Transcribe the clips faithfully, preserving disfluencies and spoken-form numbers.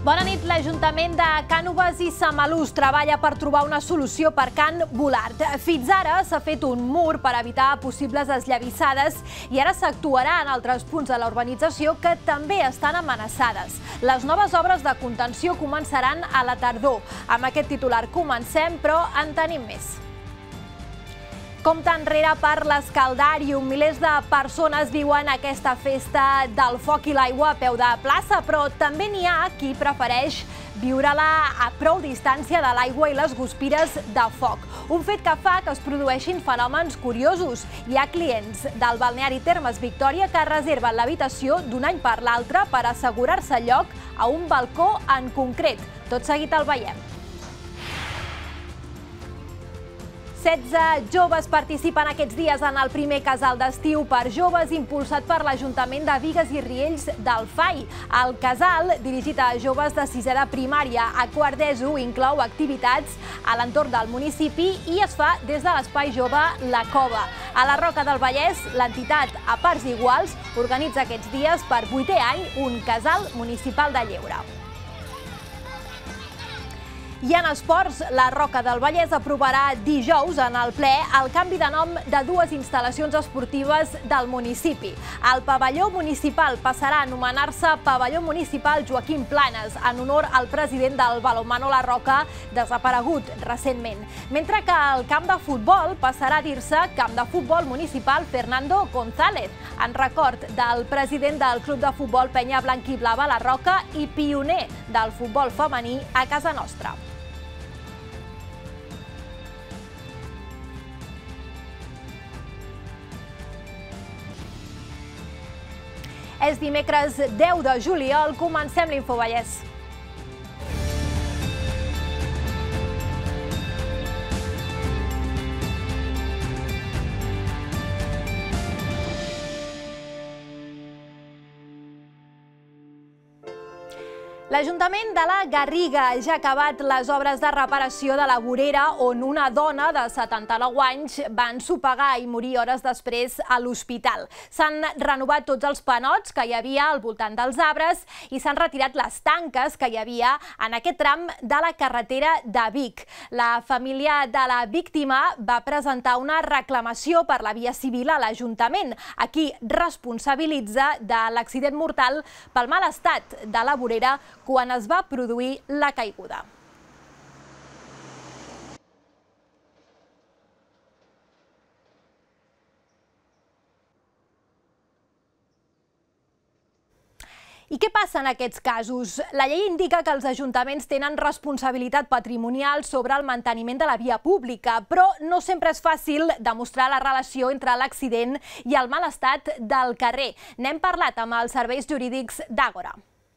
Bona nit. L'Ajuntament de Cànoves i Samalús treballa per trobar una solució per Can Volart. Fins ara s'ha fet un mur per evitar possibles esllavissades i ara s'actuarà en altres punts de la urbanització que també estan amenaçades. Les noves obres de contenció començaran a la tardor. Amb aquest titular comencem, però en tenim més. Compte enrere per l'Escaldarium. Milers de persones viuen aquesta festa del foc i l'aigua a peu de plaça, però també n'hi ha qui prefereix viure-la a prou distància de l'aigua i les guspires de foc. Un fet que fa que es produeixin fenòmens curiosos. Hi ha clients del balneari Termes Victòria que reserven l'habitació d'un any per l'altre per assegurar-se lloc a un balcó en concret. Tot seguit el veiem. setze joves participen aquests dies en el primer casal d'estiu per joves impulsat per l'Ajuntament de Bigues i Riells del F A I. El casal, dirigit a joves de sisè de primària a quart d'ESO, inclou activitats a l'entorn del municipi i es fa des de l'Espai Jove La Cova. A la Roca del Vallès, l'entitat A Parts Iguals organitza aquests dies per vuitè any un casal municipal de lleure. I en esports, la Roca del Vallès aprovarà dijous en el ple el canvi de nom de dues instal·lacions esportives del municipi. El pavelló municipal passarà a anomenar-se Pavelló Municipal Joaquim Planes, en honor al president del balonmano La Roca, desaparegut recentment. Mentre que el camp de futbol passarà a dir-se Camp de Futbol Municipal Fernando González, en record del president del Club de Futbol Penya Blanquiblava La Roca i pioner del futbol femení a casa nostra. És dimecres deu de juliol, comencem l'Infovallès. L'Ajuntament de la Garriga ja ha acabat les obres de reparació de la vorera on una dona de setanta-nou anys va ensopegar i morir hores després a l'hospital. S'han renovat tots els panots que hi havia al voltant dels arbres i s'han retirat les tanques que hi havia en aquest tram de la carretera de Vic. La família de la víctima va presentar una reclamació per la via civil a l'Ajuntament, a qui responsabilitza de l'accident mortal pel mal estat de la vorera quan es va produir la caiguda. I què passa en aquests casos? La llei indica que els ajuntaments tenen responsabilitat patrimonial sobre el manteniment de la via pública, però no sempre és fàcil demostrar la relació entre l'accident i el mal estat del carrer. N'hem parlat amb els serveis jurídics d'Àgora.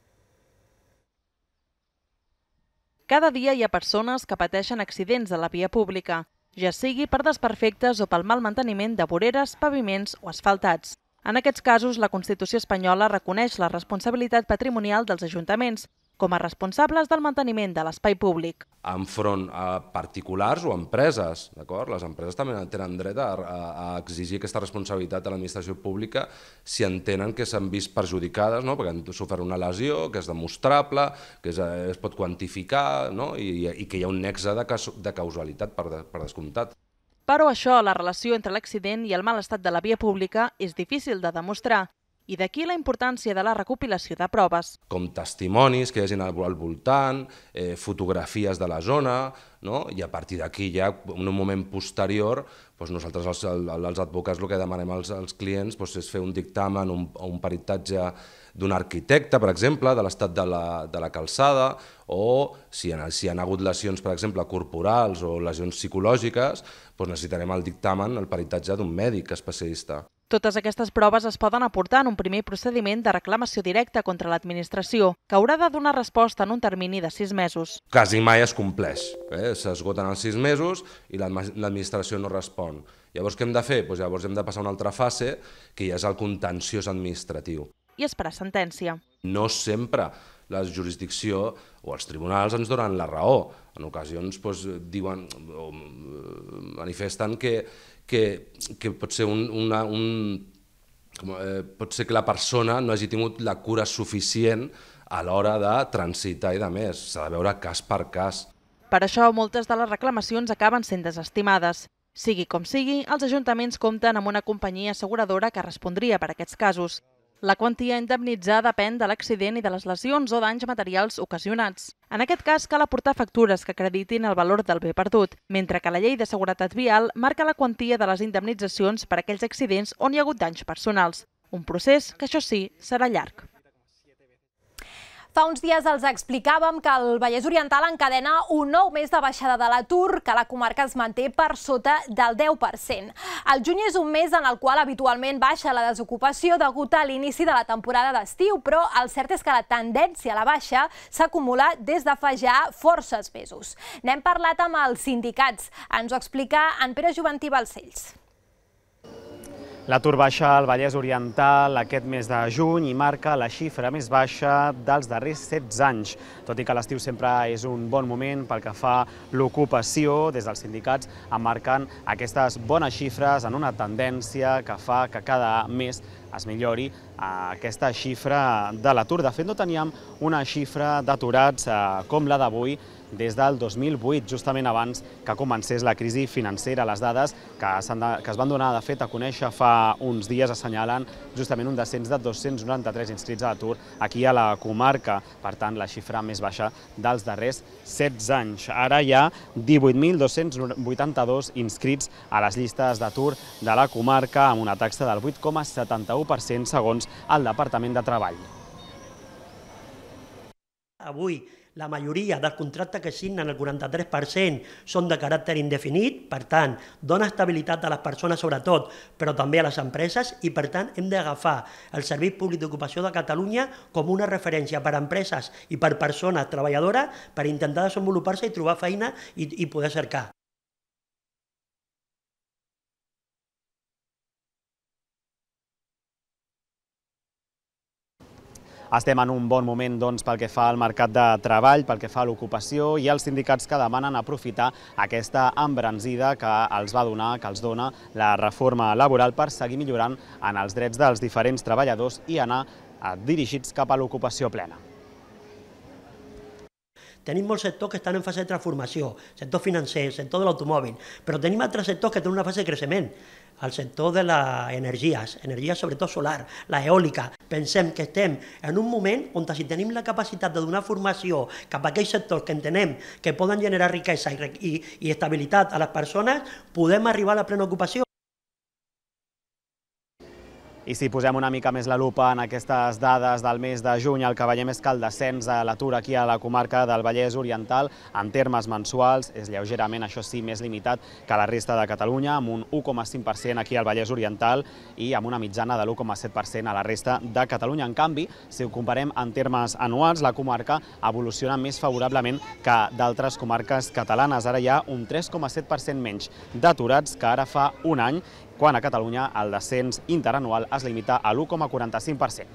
Cada dia hi ha persones que pateixen accidents a la via pública, ja sigui per desperfectes o pel mal manteniment de voreres, paviments o asfaltats. En aquests casos, la Constitució espanyola reconeix la responsabilitat patrimonial dels ajuntaments com a responsables del manteniment de l'espai públic. Enfront a particulars o empreses, d'acord? Les empreses també tenen dret a, a exigir aquesta responsabilitat a l'administració pública si entenen que s'han vist perjudicades, no? Perquè han sofert una lesió, que és demostrable, que es, es pot quantificar, no? I, i que hi ha un nexe de, de causalitat per, de, per descomptat. Però això, la relació entre l'accident i el mal estat de la via pública, és difícil de demostrar. I d'aquí la importància de la recopilació de proves. Com testimonis que hi hagi al voltant, eh, fotografies de la zona, no? I a partir d'aquí ja, en un moment posterior, doncs nosaltres els, els advocats el que demanem als, als clients doncs és fer un dictamen, un, un peritatge d'un arquitecte, per exemple, de l'estat de, la, de la calçada, o si hi ha, si hi ha hagut lesions, per exemple, corporals o lesions psicològiques, doncs necessitarem el dictamen, el peritatge d'un mèdic especialista. Totes aquestes proves es poden aportar en un primer procediment de reclamació directa contra l'administració, que haurà de donar resposta en un termini de sis mesos. Quasi mai es compleix, eh? S'esgoten els sis mesos i l'administració no respon. Llavors què hem de fer? Pues llavors hem de passar a una altra fase, que ja és el contenciós administratiu. I esperar sentència. No sempre la jurisdicció o els tribunals ens donen la raó. En ocasions doncs, diuen o manifesten que, que, que pot ser un, una, un, com, eh, pot ser que la persona no hagi tingut la cura suficient a l'hora de transitar i de més. S'ha de veure cas per cas. Per això, moltes de les reclamacions acaben sent desestimades. Sigui com sigui, els ajuntaments compten amb una companyia asseguradora que respondria per aquests casos. La quantia a indemnitzar depèn de l'accident i de les lesions o danys materials ocasionats. En aquest cas, cal aportar factures que acreditin el valor del bé perdut, mentre que la llei de seguretat vial marca la quantia de les indemnitzacions per a aquells accidents on hi ha hagut danys personals. Un procés que, això sí, serà llarg. Fa uns dies els explicàvem que el Vallès Oriental encadena un nou mes de baixada de l'atur, que la comarca es manté per sota del deu per cent. El juny és un mes en el qual habitualment baixa la desocupació degut a l'inici de la temporada d'estiu, però el cert és que la tendència a la baixa s'acumula des de fa ja forces mesos. N'hem parlat amb els sindicats. Ens ho explica en Pere Juventí Balcells. L'atur baixa al Vallès Oriental aquest mes de juny i marca la xifra més baixa dels darrers setze anys. Tot i que l'estiu sempre és un bon moment pel que fa l'ocupació, des dels sindicats emmarquen aquestes bones xifres en una tendència que fa que cada mes es millori aquesta xifra de l'atur. De fet, no teníem una xifra d'aturats com la d'avui des del dos mil vuit, justament abans que comencés la crisi financera. Les dades que es van donar, de fet, a conèixer fa uns dies assenyalen justament un descens de dos-cents noranta-tres inscrits a l'atur aquí a la comarca. Per tant, la xifra més baixa dels darrers setze anys. Ara hi ha divuit mil dos-cents vuitanta-dos inscrits a les llistes d'atur de la comarca, amb una taxa del vuit coma setanta-u per cent segons el Departament de Treball. Avui, la majoria dels contractes que signen, el quaranta-tres per cent, són de caràcter indefinit, per tant, dona estabilitat a les persones sobretot, però també a les empreses, i per tant hem d'agafar el Servei Públic d'Ocupació de Catalunya com una referència per a empreses i per persones treballadores per intentar desenvolupar-se i trobar feina i, i poder cercar. Estem en un bon moment doncs, pel que fa al mercat de treball, pel que fa a l'ocupació, i els sindicats que demanen aprofitar aquesta embranzida que els va donar, que els dona la reforma laboral per seguir millorant en els drets dels diferents treballadors i anar dirigits cap a l'ocupació plena. Tenim molts sectors que estan en fase de transformació, sector financer, sector de l'automòbil, però tenim altres sectors que tenen una fase de creixement. El sector de les energies, energies sobretot solar, la eòlica. Pensem que estem en un moment on si tenim la capacitat de donar formació cap a aquells sectors que entenem que poden generar riquesa i, i, i estabilitat a les persones, podem arribar a la plena ocupació. I si posem una mica més la lupa en aquestes dades del mes de juny, el que veiem és que el descens de l'atur aquí a la comarca del Vallès Oriental, en termes mensuals, és lleugerament, això sí, més limitat que la resta de Catalunya, amb un u coma cinc per cent aquí al Vallès Oriental i amb una mitjana de l'u coma set per cent a la resta de Catalunya. En canvi, si ho comparem en termes anuals, la comarca evoluciona més favorablement que d'altres comarques catalanes. Ara hi ha un tres coma set per cent menys d'aturats que ara fa un any, quan a Catalunya el descens interanual es limita a l'u coma quaranta-cinc per cent.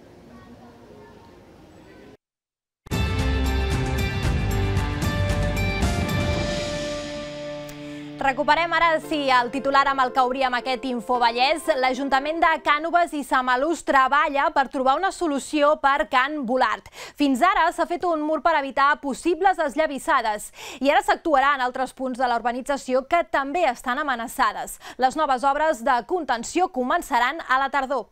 Recuperem ara, sí, el titular amb el que obríem aquest Infovallès. L'Ajuntament de Cànoves i Samalús treballa per trobar una solució per Can Volart. Fins ara s'ha fet un mur per evitar possibles esllavissades i ara s'actuarà en altres punts de la urbanització que també estan amenaçades. Les noves obres de contenció començaran a la tardor.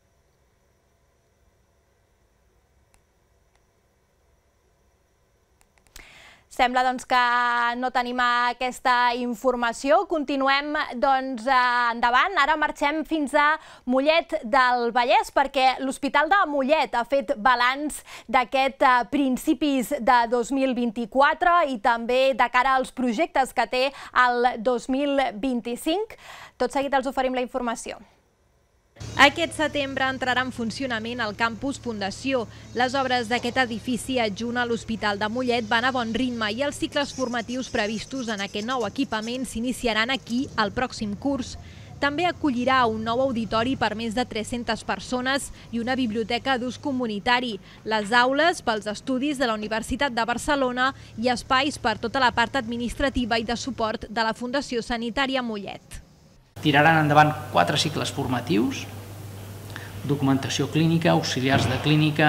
Sembla doncs, que no tenim aquesta informació. Continuem doncs, endavant. Ara marxem fins a Mollet del Vallès perquè l'Hospital de Mollet ha fet balanç d'aquest principis de dos mil vint-i-quatre i també de cara als projectes que té el dos mil vint-i-cinc. Tot seguit els oferim la informació. Aquest setembre entrarà en funcionament el campus Fundació. Les obres d'aquest edifici adjunt a l'Hospital de Mollet van a bon ritme i els cicles formatius previstos en aquest nou equipament s'iniciaran aquí el pròxim curs. També acollirà un nou auditori per més de tres-centes persones i una biblioteca d'ús comunitari, les aules pels estudis de la Universitat de Barcelona i espais per tota la part administrativa i de suport de la Fundació Sanitària Mollet. Tiraran endavant quatre cicles formatius, documentació clínica, auxiliars de clínica,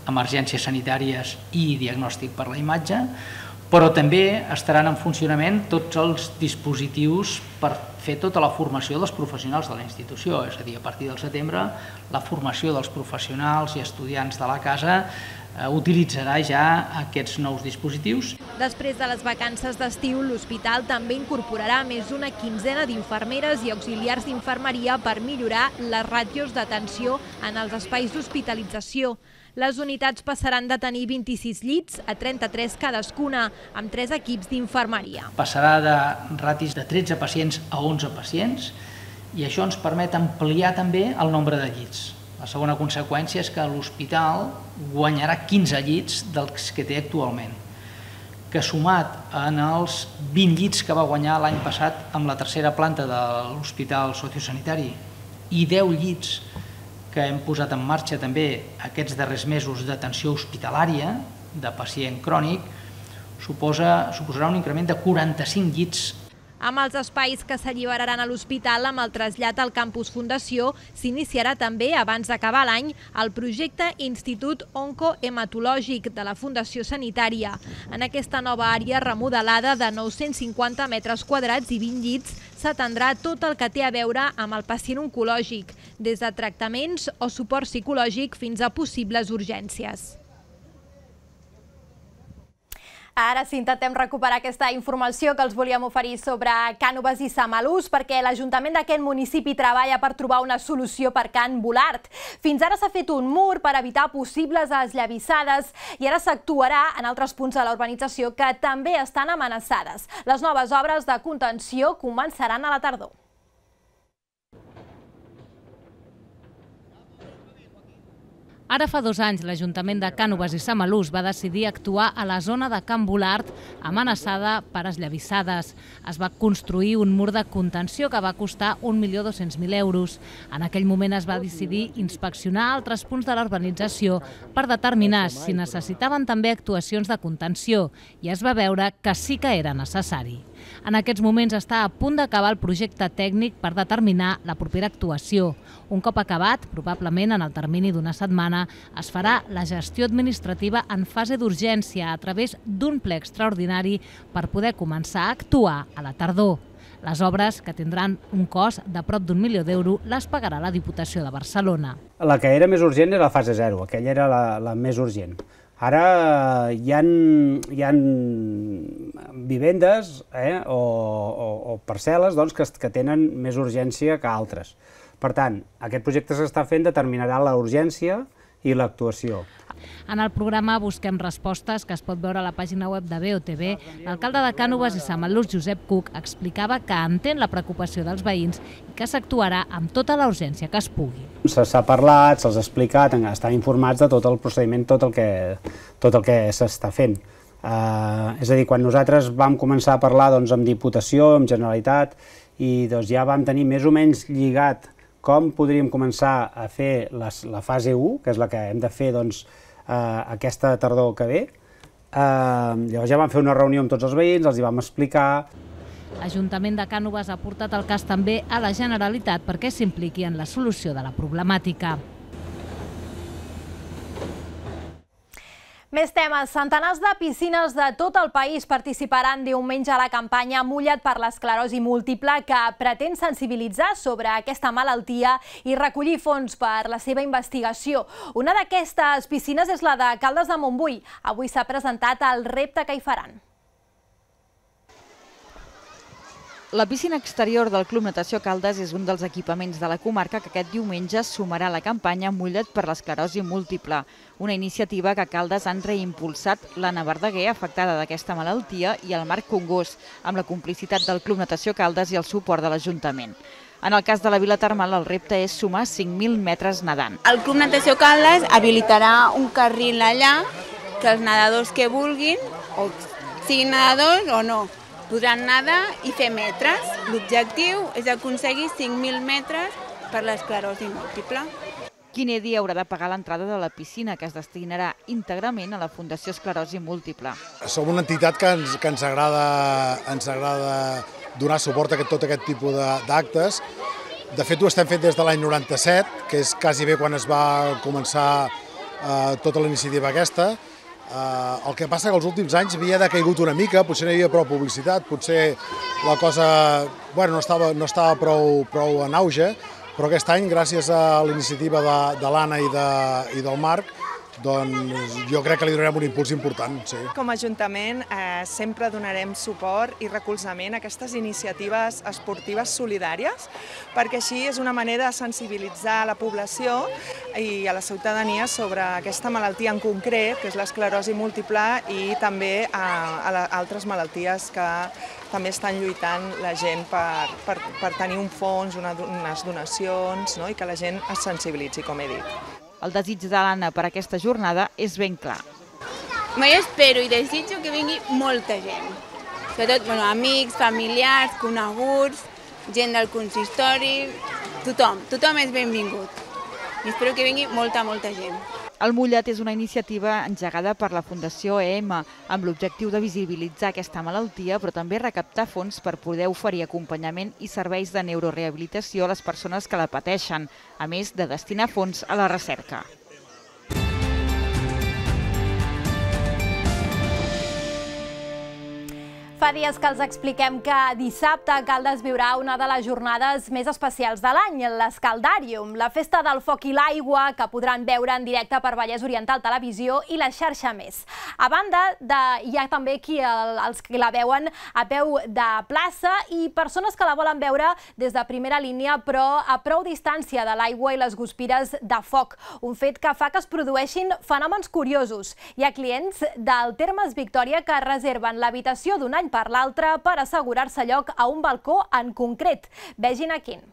emergències sanitàries i diagnòstic per la imatge, però també estaran en funcionament tots els dispositius per fer tota la formació dels professionals de la institució, és a dir, a partir del setembre la formació dels professionals i estudiants de la casa utilitzarà ja aquests nous dispositius. Després de les vacances d'estiu, l'hospital també incorporarà més d'una quinzena d'infermeres i auxiliars d'infermeria per millorar les ràtios d'atenció en els espais d'hospitalització. Les unitats passaran de tenir vint-i-sis llits a trenta-tres cadascuna, amb tres equips d'infermeria. Passarà de ratis de tretze pacients a onze pacients i això ens permet ampliar també el nombre de llits. La segona conseqüència és que l'hospital guanyarà quinze llits dels que té actualment, que sumat en els vint llits que va guanyar l'any passat amb la tercera planta de l'hospital sociosanitari i deu llits que hem posat en marxa també aquests darrers mesos d'atenció hospitalària de pacient crònic, suposarà un increment de quaranta-cinc llits. Amb els espais que s'alliberaran a l'hospital amb el trasllat al campus Fundació, s'iniciarà també, abans d'acabar l'any, el projecte Institut Oncohematològic de la Fundació Sanitària. En aquesta nova àrea remodelada de nou-cents cinquanta metres quadrats i vint llits s'atendrà tot el que té a veure amb el pacient oncològic, des de tractaments o suport psicològic fins a possibles urgències. Ara sí, intentem recuperar aquesta informació que els volíem oferir sobre Cànoves i Samalús, perquè l'Ajuntament d'aquest municipi treballa per trobar una solució per Can Volart. Fins ara s'ha fet un mur per evitar possibles esllavissades i ara s'actuarà en altres punts de la urbanització que també estan amenaçades. Les noves obres de contenció començaran a la tardor. Ara fa dos anys, l'Ajuntament de Cànoves i Samalús va decidir actuar a la zona de Can Volart, amenaçada per esllavissades. Es va construir un mur de contenció que va costar un milió dos-cents mil euros. En aquell moment es va decidir inspeccionar altres punts de la urbanització per determinar si necessitaven també actuacions de contenció i es va veure que sí que era necessari. En aquests moments està a punt d'acabar el projecte tècnic per determinar la propera actuació. Un cop acabat, probablement en el termini d'una setmana, es farà la gestió administrativa en fase d'urgència a través d'un ple extraordinari per poder començar a actuar a la tardor. Les obres, que tindran un cost de prop d'un milió d'euros, les pagarà la Diputació de Barcelona. La que era més urgent era la fase zero, aquella era la, la més urgent. Ara hi ha, hi ha vivendes eh, o, o, o parcel·les doncs, que, que tenen més urgència que altres. Per tant, aquest projecte s'està fent determinarà la urgència i l'actuació. En el programa Busquem Respostes, que es pot veure a la pàgina web de B O T V, l'alcalde de Cànoves i Samalús, Josep Cook, explicava que entén la preocupació dels veïns i que s'actuarà amb tota la urgència que es pugui. S'ha parlat, se'ls ha explicat, estan informats de tot el procediment, tot el que, tot el que s'està fent. Uh, és a dir, quan nosaltres vam començar a parlar doncs, amb Diputació, amb Generalitat, i doncs, ja vam tenir més o menys lligat com podríem començar a fer les, la fase u, que és la que hem de fer doncs, eh, aquesta tardor que ve. Eh, llavors ja vam fer una reunió amb tots els veïns, els hi vam explicar. L'Ajuntament de Cànoves ha portat el cas també a la Generalitat perquè s'impliqui en la solució de la problemàtica. Més temes. Centenars de piscines de tot el país participaran diumenge a la campanya Mulla't per l'esclerosi múltiple, que pretén sensibilitzar sobre aquesta malaltia i recollir fons per la seva investigació. Una d'aquestes piscines és la de Caldes de Montbui. Avui s'ha presentat el repte que hi faran. La piscina exterior del Club Natació Caldes és un dels equipaments de la comarca que aquest diumenge sumarà la campanya Mulla't per l'esclerosi múltiple, una iniciativa que Caldes han reimpulsat l'Anna Verdaguer, afectada d'aquesta malaltia, i el Marc Congost, amb la complicitat del Club Natació Caldes i el suport de l'Ajuntament. En el cas de la Vila Termal, el repte és sumar cinc mil metres nedant. El Club Natació Caldes habilitarà un carril allà que els nedadors que vulguin, o siguin nedadors o no, podran nedar i fer metres. L'objectiu és aconseguir cinc mil metres per l'esclerosi múltiple. Quin dia haurà de pagar l'entrada de la piscina, que es destinarà íntegrament a la Fundació Esclerosi Múltiple. Som una entitat que ens, que ens, agrada, ens agrada donar suport a aquest, tot aquest tipus d'actes. De fet, ho estem fent des de l'any noranta-set, que és quasi bé quan es va començar tota la iniciativa aquesta. El que passa que els últims anys havia decaigut una mica, potser no hi havia prou publicitat, potser la cosa no estava prou en auge, però aquest any, gràcies a la iniciativa de l'Anna i del Marc, doncs jo crec que li donarem un impuls important. Com a Ajuntament sempre donarem suport i recolzament a aquestes iniciatives esportives solidàries, perquè així és una manera de sensibilitzar la població i a la ciutadania sobre aquesta malaltia en concret, que és l'esclerosi múltiple, i també a altres malalties que també estan lluitant la gent per tenir un fons, unes donacions, i que la gent es sensibilitzi, com he dit. El desig de l'Anna per aquesta jornada és ben clar. Jo espero i desitjo que vingui molta gent, sobretot amics, familiars, coneguts, gent del consistori, tothom, tothom és benvingut. I espero que vingui molta, molta gent. El Mullet és una iniciativa engegada per la Fundació E M amb l'objectiu de visibilitzar aquesta malaltia, però també recaptar fons per poder oferir acompanyament i serveis de neurorehabilitació a les persones que la pateixen, a més de destinar fons a la recerca. Fa dies que els expliquem que dissabte Caldes viurà una de les jornades més especials de l'any, l'Escaldàrium, la festa del foc i l'aigua que podran veure en directe per Vallès Oriental Televisió i la xarxa Més. A banda, hi ha també els que la veuen a peu de plaça i persones que la volen veure des de primera línia, però a prou distància de l'aigua i les guspires de foc, un fet que fa que es produeixin fenòmens curiosos. Hi ha clients del Termes Victòria que reserven l'habitació d'un any per l'altre per assegurar-se lloc a un balcó en concret. Vegin a quin.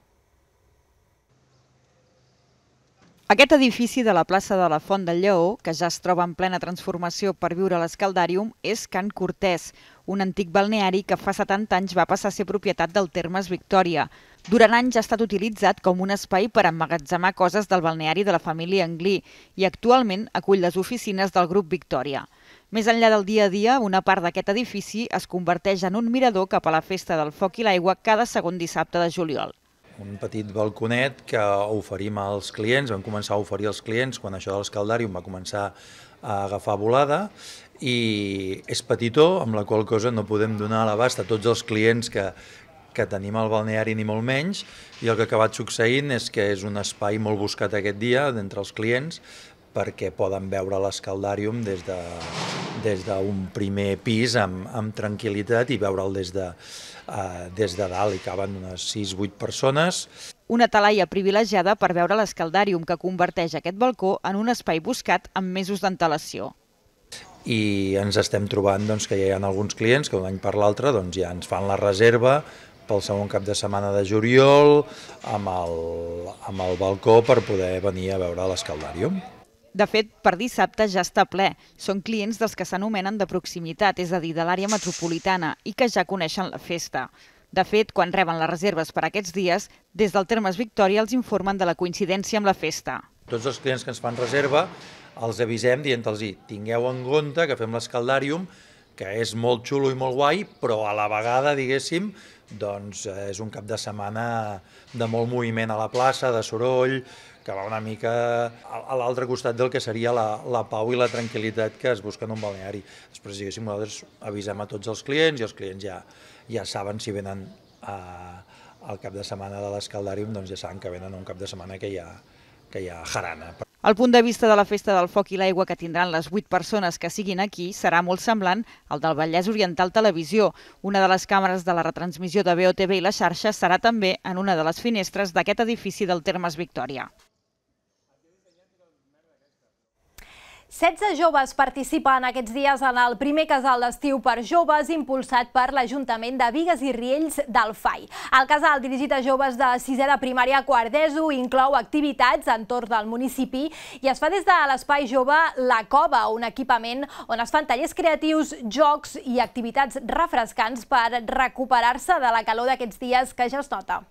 Aquest edifici de la plaça de la Font del Lleó, que ja es troba en plena transformació per viure a l'Escaldàrium, és Can Cortès, un antic balneari que fa setanta anys va passar a ser propietat del Termes Victòria. Durant anys ha estat utilitzat com un espai per emmagatzemar coses del balneari de la família Anglí i actualment acull les oficines del grup Victòria. Més enllà del dia a dia, una part d'aquest edifici es converteix en un mirador cap a la festa del foc i l'aigua cada segon dissabte de juliol. Un petit balconet que oferim als clients, vam començar a oferir als clients quan això de l'Escaldàrium va començar a agafar volada, i és petitó, amb la qual cosa no podem donar a l'abast a tots els clients que, que tenim al balneari ni molt menys, i el que ha acabat succeint és que és un espai molt buscat aquest dia d'entre els clients, perquè poden veure l'Escaldàrium des de, des d'un primer pis amb, amb tranquil·litat i veure'l des de, uh, des de dalt. Hi caben unes sis vuit persones. Una talaia privilegiada per veure l'Escaldàrium que converteix aquest balcó en un espai buscat amb mesos d'antelació. I ens estem trobant doncs, que hi ha alguns clients que d'un any per l'altre doncs, ja ens fan la reserva pel segon cap de setmana de juliol amb el, amb el balcó per poder venir a veure l'Escaldàrium. De fet, per dissabte ja està ple. Són clients dels que s'anomenen de proximitat, és a dir, de l'àrea metropolitana, i que ja coneixen la festa. De fet, quan reben les reserves per aquests dies, des del Termes Victòria els informen de la coincidència amb la festa. Tots els clients que ens fan reserva els avisem dient-los, tingueu en compte que fem l'Escaldàrium, que és molt xulo i molt guai, però a la vegada, diguéssim, doncs és un cap de setmana de molt moviment a la plaça, de soroll, que va una mica a l'altre costat del que seria la, la pau i la tranquil·litat que es busca en un balneari. Després, diguéssim, nosaltres avisem a tots els clients i els clients ja, ja saben si venen a, al cap de setmana de l'Escaldàrium, doncs ja saben que venen un cap de setmana que hi ha, que hi ha jarana. El punt de vista de la festa del foc i l'aigua que tindran les vuit persones que siguin aquí serà molt semblant al del Vallès Oriental Televisió. Una de les càmeres de la retransmissió de B O T V i la xarxa serà també en una de les finestres d'aquest edifici del Termes Victòria. setze joves participen aquests dies en el primer casal d'estiu per joves impulsat per l'Ajuntament de Bigues i Riells del F A I. El casal, dirigit a joves de sisè de primària a quart d'ESO, inclou activitats a entorn del municipi i es fa des de l'Espai Jove La Cova, un equipament on es fan tallers creatius, jocs i activitats refrescants per recuperar-se de la calor d'aquests dies que ja es nota.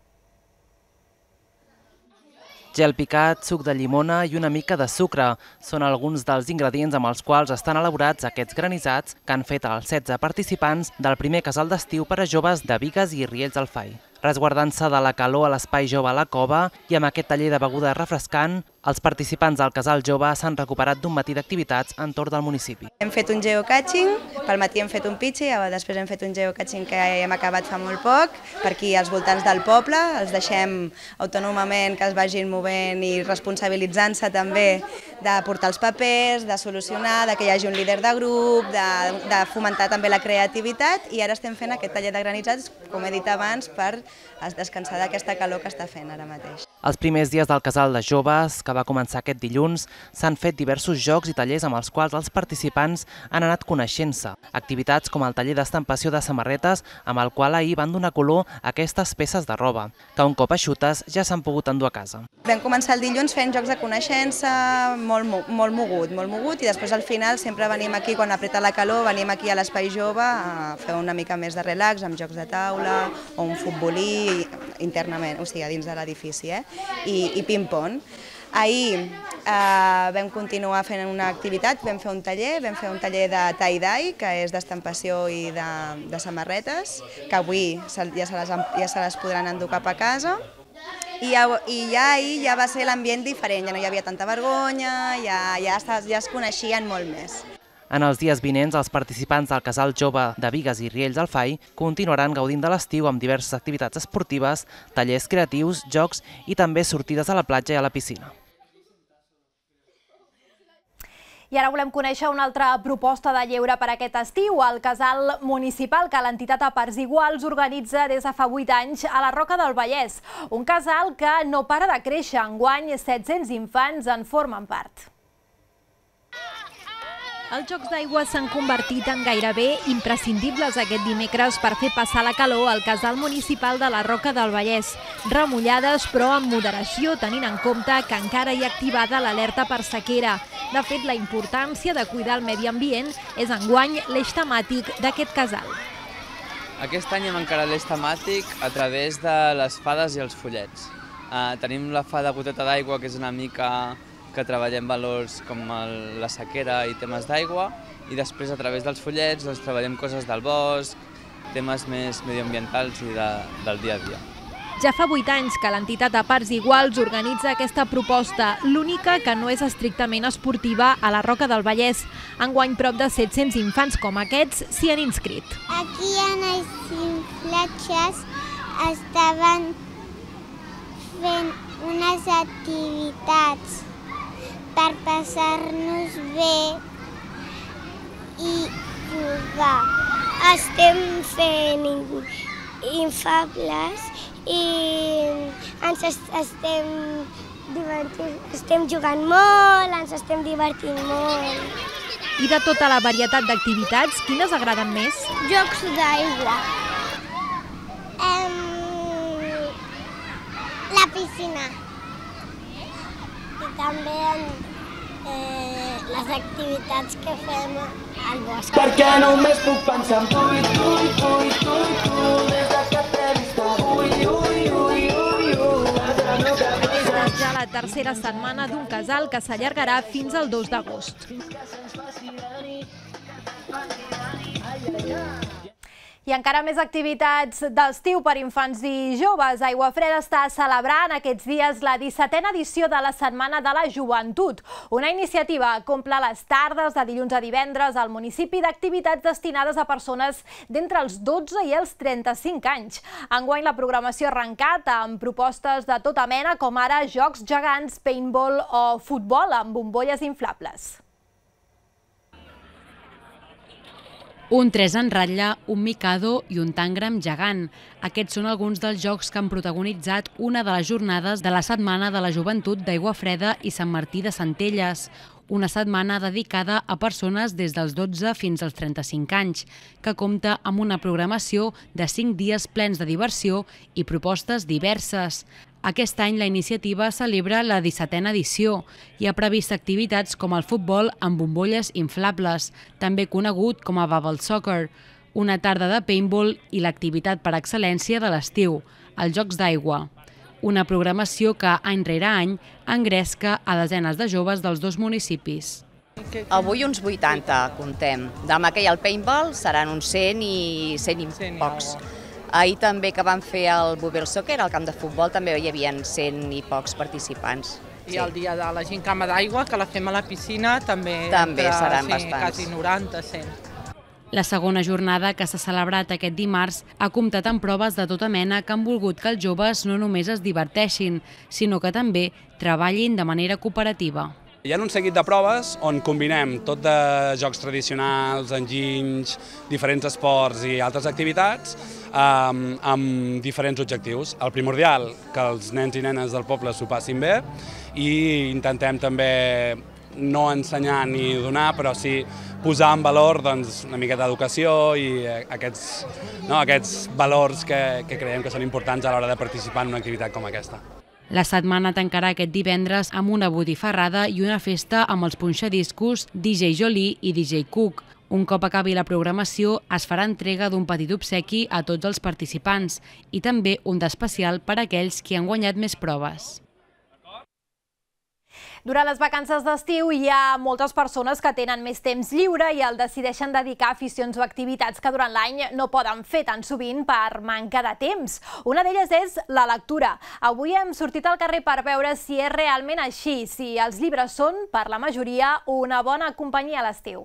Gel picat, suc de llimona i una mica de sucre són alguns dels ingredients amb els quals estan elaborats aquests granissats que han fet els setze participants del primer casal d'estiu per a joves de Bigues i Riells del F A I. resguardant-se de la calor a l'espai jove a la Cova i amb aquest taller de beguda refrescant, els participants del Casal Jove s'han recuperat d'un matí d'activitats entorn del municipi. Hem fet un geocaching, pel matí hem fet un pitxi, després hem fet un geocaching que hem acabat fa molt poc, per aquí als voltants del poble, els deixem autònomament que es vagin movent i responsabilitzant-se també de portar els papers, de solucionar, de que hi hagi un líder de grup, de, de fomentar també la creativitat, i ara estem fent aquest taller de granitzats, com he dit abans, per descansar d'aquesta calor que està fent ara mateix. Els primers dies del Casal de Joves, que va començar aquest dilluns, s'han fet diversos jocs i tallers amb els quals els participants han anat coneixent-se. Activitats com el taller d'estampació de samarretes, amb el qual ahir van donar color a aquestes peces de roba, que un cop eixutes ja s'han pogut endur a casa. Vam començar el dilluns fent jocs de coneixença, molt, molt mogut, molt mogut, i després al final sempre venim aquí, quan apreta la calor, venim aquí a l'Espai Jove a fer una mica més de relax, amb jocs de taula o un futbolí internament, o sigui, a dins de l'edifici, eh? i, i ping-pong. Ahir eh, vam continuar fent una activitat, vam fer un taller, vam fer un taller de tie-dye, que és d'estampació i de, de samarretes, que avui ja se les, ja se les podran endur cap a casa. I ja, i ja ahir ja va ser l'ambient diferent, ja no hi havia tanta vergonya, ja, ja, es, ja es coneixien molt més. En els dies vinents, els participants del Casal Jove de Bigues i Riells del Fai continuaran gaudint de l'estiu amb diverses activitats esportives, tallers creatius, jocs i també sortides a la platja i a la piscina. I ara volem conèixer una altra proposta de lleure per aquest estiu, el Casal Municipal, que l'entitat a Parts Iguals organitza des de fa vuit anys a la Roca del Vallès. Un casal que no para de créixer. Enguany, set-cents infants en formen part. Els jocs d'aigua s'han convertit en gairebé imprescindibles aquest dimecres per fer passar la calor al Casal Municipal de la Roca del Vallès. Remullades, però amb moderació, tenint en compte que encara hi ha activada l'alerta per sequera. De fet, la importància de cuidar el medi ambient és enguany l'eix temàtic d'aquest casal. Aquest any hem encarat l'eix temàtic a través de les fades i els follets. Uh, tenim la fada goteta d'aigua, que és una mica que treballem valors com el, la sequera i temes d'aigua, i després a través dels follets doncs, treballem coses del bosc, temes més medioambientals i de, del dia a dia. Ja fa vuit anys que l'entitat a Parts Iguals organitza aquesta proposta, l'única que no és estrictament esportiva a la Roca del Vallès. Enguany prop de set-cents infants com aquests s'hi han inscrit. Aquí en els inflatges estaven fent unes activitats per passar-nos bé i jugar. Estem fent infables i ens estem divertint, estem jugant molt, ens estem divertint molt. I de tota la varietat d'activitats, quines agraden més? Jocs d'aigua. La piscina. I també eh, les activitats que fem al bosc. Perquè només puc pensar en tu i tu i tu i tu i tu des de que t'he vist. Ui, ui, ui, ui, ui. Serà ja la tercera setmana d'un casal que s'allargarà fins al dos d'agost. I encara més activitats d'estiu per infants i joves. Aigua Freda està celebrant aquests dies la dissetena edició de la Setmana de la Joventut, una iniciativa que omple les tardes de dilluns a divendres al municipi d'activitats destinades a persones d'entre els dotze i els trenta-cinc anys. Enguany la programació ha arrencat amb propostes de tota mena, com ara jocs gegants, paintball o futbol amb bombolles inflables. Un tres en ratlla, un Mikado i un Tangram gegant. Aquests són alguns dels jocs que han protagonitzat una de les jornades de la Setmana de la Joventut d'Aigua Freda i Sant Martí de Centelles. Una setmana dedicada a persones des dels dotze fins als trenta-cinc anys, que compta amb una programació de cinc dies plens de diversió i propostes diverses. Aquest any la iniciativa celebra la dissetena edició i ha previst activitats com el futbol amb bombolles inflables, també conegut com a Bubble Soccer, una tarda de paintball i l'activitat per excel·lència de l'estiu, els Jocs d'Aigua. Una programació que, any rere any, engresca a desenes de joves dels dos municipis. Avui uns vuitanta, comptem. Demà que hi ha el paintball seran uns cent i cent i pocs. Ahir també que van fer el Bubel Soccer, al camp de futbol, també hi havia cent i pocs participants. I el dia de la gincama d'aigua, que la fem a la piscina, també, també entre, seran sí, bastants. quasi noranta, cent. La segona jornada, que s'ha celebrat aquest dimarts, ha comptat amb proves de tota mena que han volgut que els joves no només es diverteixin, sinó que també treballin de manera cooperativa. Hi ha un seguit de proves on combinem tot de jocs tradicionals, enginys, diferents esports i altres activitats amb, amb diferents objectius. El primordial, que els nens i nenes del poble s'ho passin bé, i intentem també no ensenyar ni donar, però sí posar en valor doncs, una miqueta d'educació i aquests, no, aquests valors que, que creiem que són importants a l'hora de participar en una activitat com aquesta. La setmana tancarà aquest divendres amb una botifarrada i una festa amb els punxadiscos D J Jolie i D J Cook. Un cop acabi la programació, es farà entrega d'un petit obsequi a tots els participants i també un d'especial per a aquells que han guanyat més proves. Durant les vacances d'estiu hi ha moltes persones que tenen més temps lliure i el decideixen dedicar a aficions o activitats que durant l'any no poden fer tan sovint per manca de temps. Una d'elles és la lectura. Avui hem sortit al carrer per veure si és realment així, si els llibres són, per la majoria, una bona companyia a l'estiu.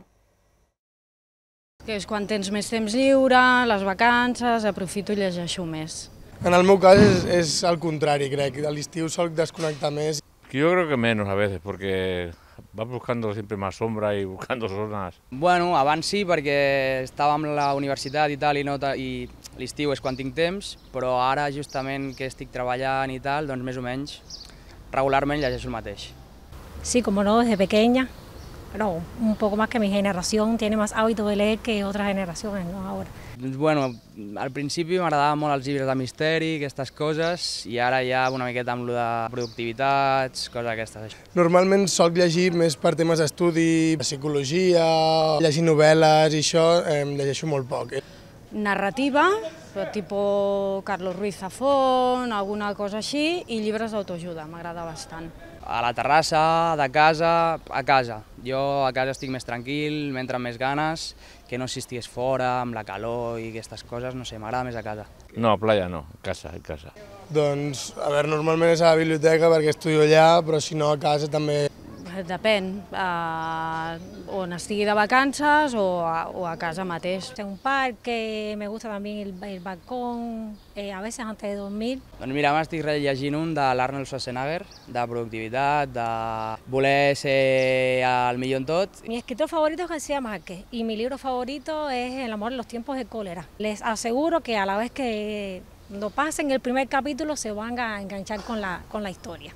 Que és quan tens més temps lliure, les vacances, aprofito i llegeixo més. En el meu cas és, és el contrari, crec. A l'estiu soc desconnectar més. Yo creo que menos a veces, porque vas buscando siempre más sombra y buscando zonas. Bueno, abans sí, perquè estava amb la universitat i tal, i, no, i l'estiu és quan tinc temps, però ara justament que estic treballant i tal, doncs més o menys regularment llegeixo el mateix. Sí, como no, desde pequeña, pero un poco más que mi generación tiene más hábito de leer que otras generaciones, ¿no? Ahora. Bueno, al principi m'agradaven molt els llibres de misteri, aquestes coses, i ara ja una miqueta amb lo de productivitats, coses aquestes. Normalment soc llegir més per temes d'estudi, psicologia, llegir novel·les i això, eh, llegeixo molt poc. Narrativa, tipus Carlos Ruiz Zafón, alguna cosa així, i llibres d'autoajuda, m'agrada bastant. A la terrassa, de casa, a casa. Jo a casa estic més tranquil, m'entren més ganes, que no si estigués fora, amb la calor i aquestes coses, no sé, m'agrada més a casa. No, a playa no, a casa, a casa. Doncs, a veure, normalment és a la biblioteca perquè estudio allà, però si no a casa també. Depèn, eh, on estigui de vacances o a, o a casa mateix. En un parque, me gusta también el, el balcón, eh, a veces antes de dormir. Doncs mira, m'estic rellegint un de l'Arnold Schwarzenegger, de productivitat, de voler ser el millor en tot. Mi escritor favorito es García Márquez y mi libro favorito es El amor en los tiempos de cólera. Les aseguro que a la vez que cuando pasen el primer capítulo se van a enganchar con la, con la historia.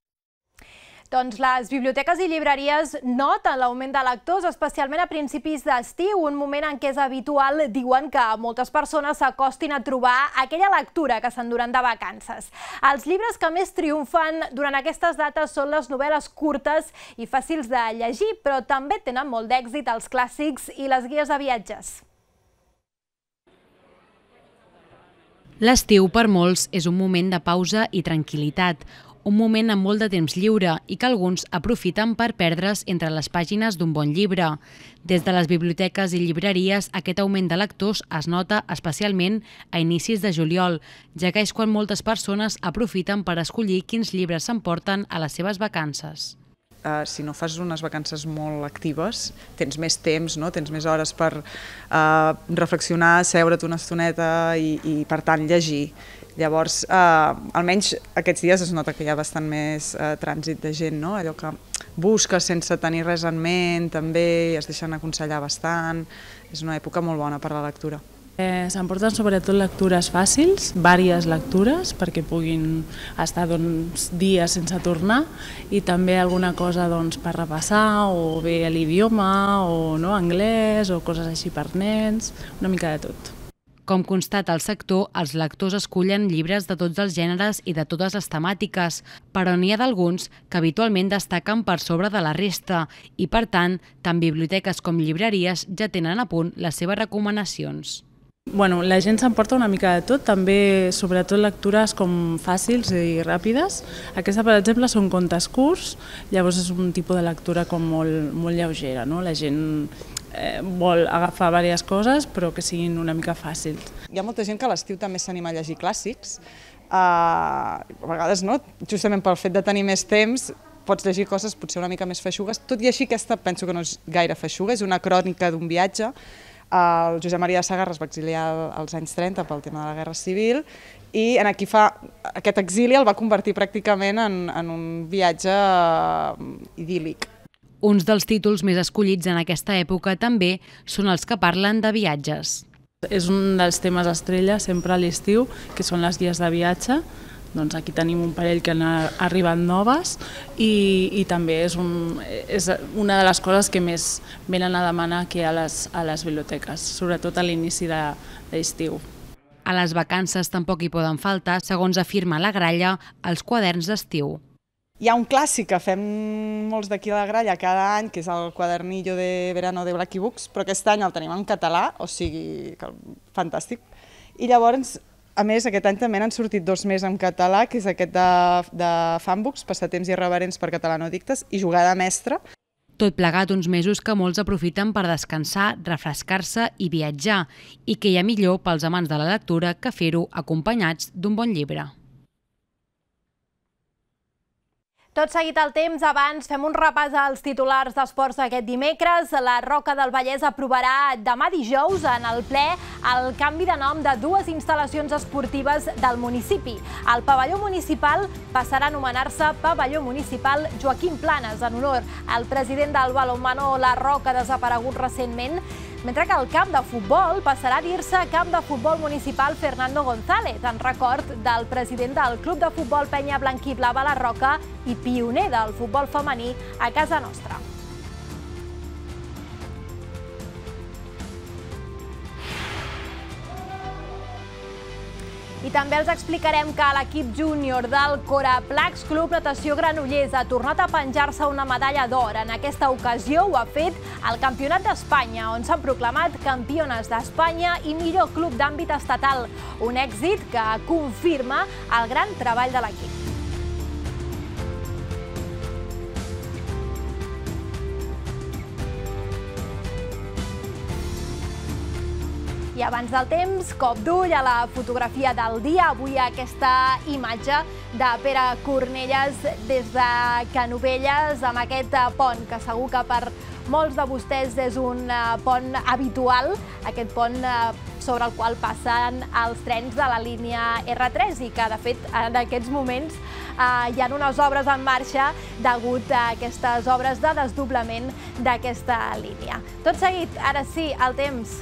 Doncs les biblioteques i llibreries noten l'augment de lectors, especialment a principis d'estiu, un moment en què és habitual, diuen, que moltes persones s'acostin a trobar aquella lectura que s'enduren de vacances. Els llibres que més triomfen durant aquestes dates són les novel·les curtes i fàcils de llegir, però també tenen molt d'èxit els clàssics i les guies de viatges. L'estiu per molts és un moment de pausa i tranquil·litat, un moment amb molt de temps lliure i que alguns aprofiten per perdre's entre les pàgines d'un bon llibre. Des de les biblioteques i llibreries, aquest augment de lectors es nota especialment a inicis de juliol, ja que és quan moltes persones aprofiten per escollir quins llibres s'emporten a les seves vacances. Uh, si no fas unes vacances molt actives, tens més temps, no? Tens més hores per uh, reflexionar, seure't una estoneta i, i per tant, llegir. Llavors, uh, almenys aquests dies es nota que hi ha bastant més uh, trànsit de gent, no? Allò que busques sense tenir res en ment, també es deixen aconsellar bastant. És una època molt bona per la lectura. Eh, S'emporten sobretot lectures fàcils, diverses lectures, perquè puguin estar doncs, dies sense tornar, i també alguna cosa doncs, per repassar, o bé l'idioma, o no, anglès, o coses així per nens, una mica de tot. Com constata el sector, els lectors escullen llibres de tots els gèneres i de totes les temàtiques, però n'hi ha d'alguns que habitualment destaquen per sobre de la resta i, per tant, tant biblioteques com llibreries ja tenen a punt les seves recomanacions. Bueno, la gent s'emporta una mica de tot, també sobretot lectures com fàcils i ràpides. Aquesta, per exemple, són contes curts, llavors és un tipus de lectura com molt, molt lleugera, no? La gent vol agafar diverses coses però que siguin una mica fàcils. Hi ha molta gent que a l'estiu també s'anima a llegir clàssics. A vegades, no? Justament pel fet de tenir més temps, pots llegir coses potser una mica més feixugues. Tot i així, aquesta penso que no és gaire feixuga, és una crònica d'un viatge. El Josep Maria de Sagarra es va exiliar als anys trenta pel tema de la Guerra Civil i aquí fa, aquest exili el va convertir pràcticament en, en un viatge idíl·lic. Uns dels títols més escollits en aquesta època també són els que parlen de viatges. És un dels temes estrella sempre a l'estiu, que són les guies de viatge. Doncs aquí tenim un parell que han arribat noves i, i també és, un, és una de les coses que més venen a demanar aquí a les, a les biblioteques, sobretot a l'inici de l'estiu. A les vacances tampoc hi poden faltar, segons afirma la Gralla, els quaderns d'estiu. Hi ha un clàssic que fem molts d'aquí a la Gralla cada any, que és el quadernillo de verano de Blacky Books, però aquest any el tenim en català, o sigui, fantàstic. I llavors, a més, aquest any també n'han sortit dos més en català, que és aquest de, de Fanbooks, Passatemps irreverents per catalanodictes, i Jugada mestra. Tot plegat uns mesos que molts aprofiten per descansar, refrescar-se i viatjar, i que hi ha millor pels amants de la lectura que fer-ho acompanyats d'un bon llibre. Tot seguit el temps, abans fem un repàs als titulars d'esports d'aquest dimecres. La Roca del Vallès aprovarà demà dijous en el ple el canvi de nom de dues instal·lacions esportives del municipi. El pavelló municipal passarà a anomenar-se Pavelló Municipal Joaquim Planes, en honor al president del balonmano La Roca, desaparegut recentment, mentre que el camp de futbol passarà a dir-se Camp de Futbol Municipal Fernando González, en record del president del Club de Futbol Penya Blanquiblava La Roca i pioner del futbol femení a casa nostra. I també els explicarem que l'equip júnior del Coraplax Club Natació Granollers ha tornat a penjar-se una medalla d'or. En aquesta ocasió ho ha fet al Campionat d'Espanya, on s'han proclamat campiones d'Espanya i millor club d'àmbit estatal. Un èxit que confirma el gran treball de l'equip. I abans del temps, cop d'ull a la fotografia del dia. Avui aquesta imatge de Pere Cornellès des de Canovelles amb aquest pont, que segur que per molts de vostès és un pont habitual, aquest pont sobre el qual passen els trens de la línia erre tres i que, de fet, en aquests moments hi ha unes obres en marxa degut a aquestes obres de desdoblament d'aquesta línia. Tot seguit, ara sí, el temps.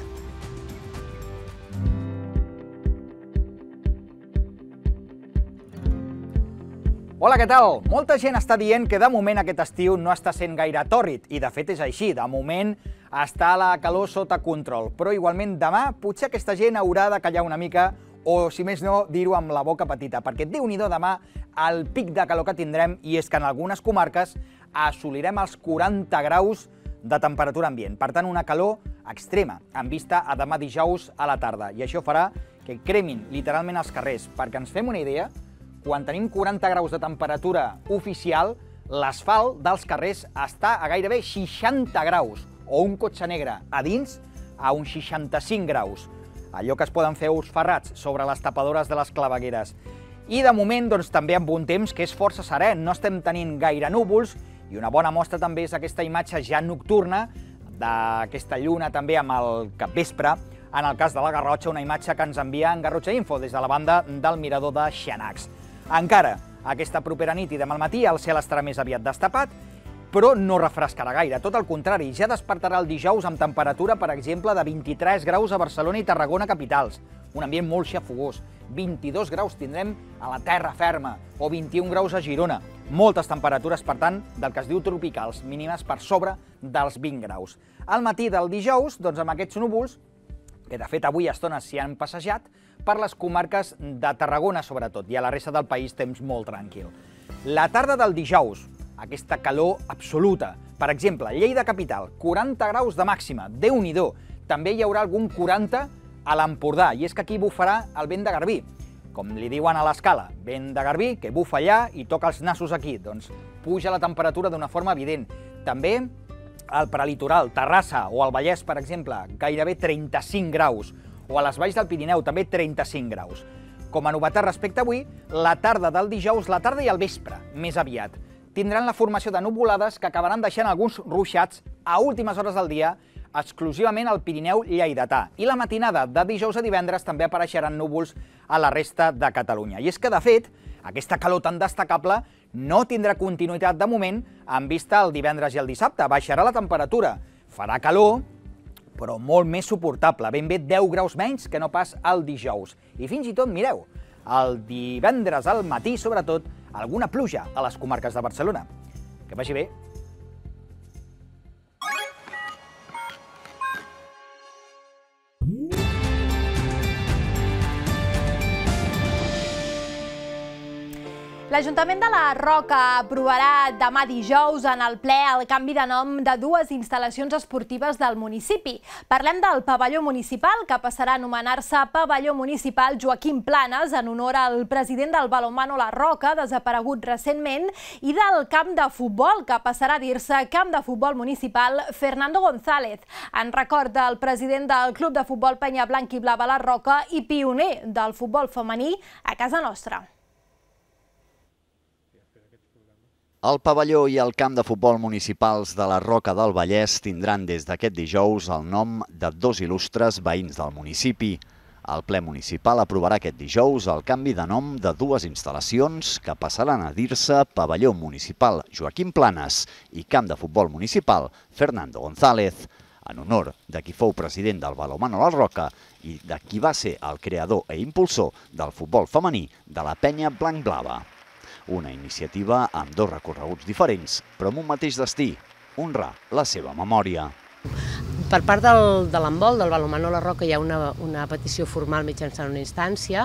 Hola, què tal? Molta gent està dient que de moment aquest estiu no està sent gaire tòrrid, i de fet és així, de moment està la calor sota control, però igualment demà potser aquesta gent haurà de callar una mica o, si més no, dir-ho amb la boca petita, perquè Déu-n'hi-do demà el pic de calor que tindrem, i és que en algunes comarques assolirem els quaranta graus de temperatura ambient, per tant una calor extrema, en vista a demà dijous a la tarda, i això farà que cremin literalment els carrers. Perquè ens fem una idea, quan tenim quaranta graus de temperatura oficial, l'asfalt dels carrers està a gairebé seixanta graus, o un cotxe negre a dins a uns seixanta-cinc graus. Allò que es poden fer ous ferrats sobre les tapadores de les clavegueres. I de moment doncs, també amb un temps que és força serè, no estem tenint gaire núvols, i una bona mostra també és aquesta imatge ja nocturna d'aquesta lluna també amb el capvespre, en el cas de la Garrotxa, una imatge que ens envia en Garrotxa Info des de la banda del mirador de Xanacs. Encara, aquesta propera nit i demà al matí el cel estarà més aviat destapat, però no refrescarà gaire, tot el contrari, ja despertarà el dijous amb temperatura, per exemple, de vint-i-tres graus a Barcelona i Tarragona capitals, un ambient molt xafogós, vint-i-dos graus tindrem a la terra ferma, o vint-i-un graus a Girona, moltes temperatures, per tant, del que es diu tropicals, mínimes per sobre dels vint graus. Al matí del dijous, doncs amb aquests núvols, que de fet avui a estones s'hi han passejat, per les comarques de Tarragona sobretot, i a la resta del país temps molt tranquil. La tarda del dijous, aquesta calor absoluta. Per exemple, Lleida capital, quaranta graus de màxima, Déu-n'hi-do. També hi haurà algun quaranta a l'Empordà, i és que aquí bufarà el vent de Garbí. Com li diuen a l'escala, vent de Garbí, que bufa allà i toca els nassos aquí. Doncs puja la temperatura d'una forma evident. També al prelitoral, Terrassa o al Vallès, per exemple, gairebé trenta-cinc graus, o a les valls del Pirineu, també trenta-cinc graus. Com a novetat respecte a avui, la tarda del dijous, la tarda i el vespre, més aviat, tindran la formació de nuvolades que acabaran deixant alguns ruixats a últimes hores del dia, exclusivament al Pirineu lleidatà. I la matinada de dijous a divendres també apareixeran núvols a la resta de Catalunya. I és que, de fet, aquesta calor tan destacable no tindrà continuïtat de moment en vista el divendres i el dissabte. Baixarà la temperatura, farà calor, però molt més suportable, ben bé deu graus menys que no pas el dijous. I fins i tot, mireu, el divendres al matí, sobretot, alguna pluja a les comarques de Barcelona. Que vagi bé. L'Ajuntament de la Roca aprovarà demà dijous en el ple el canvi de nom de dues instal·lacions esportives del municipi. Parlem del pavelló municipal, que passarà a anomenar-se Pavelló Municipal Joaquim Planes, en honor al president del balonmano La Roca, desaparegut recentment, i del camp de futbol, que passarà a dir-se Camp de Futbol Municipal Fernando González, en record del president del Club de Futbol Penya Blanquiblava La Roca i pioner del futbol femení a casa nostra. El pavelló i el camp de futbol municipals de la Roca del Vallès tindran des d'aquest dijous el nom de dos il·lustres veïns del municipi. El ple municipal aprovarà aquest dijous el canvi de nom de dues instal·lacions que passaran a dir-se Pavelló Municipal Joaquim Planes i Camp de Futbol Municipal Fernando González, en honor de qui fou president del balonmano La Roca i de qui va ser el creador i impulsor del futbol femení de la Penya Blanc-Blava. Una iniciativa amb dos recorreguts diferents, però amb un mateix destí, honrar la seva memòria. Per part del, de l'handbol, del balonmano La Roca, hi ha una, una petició formal mitjançant una instància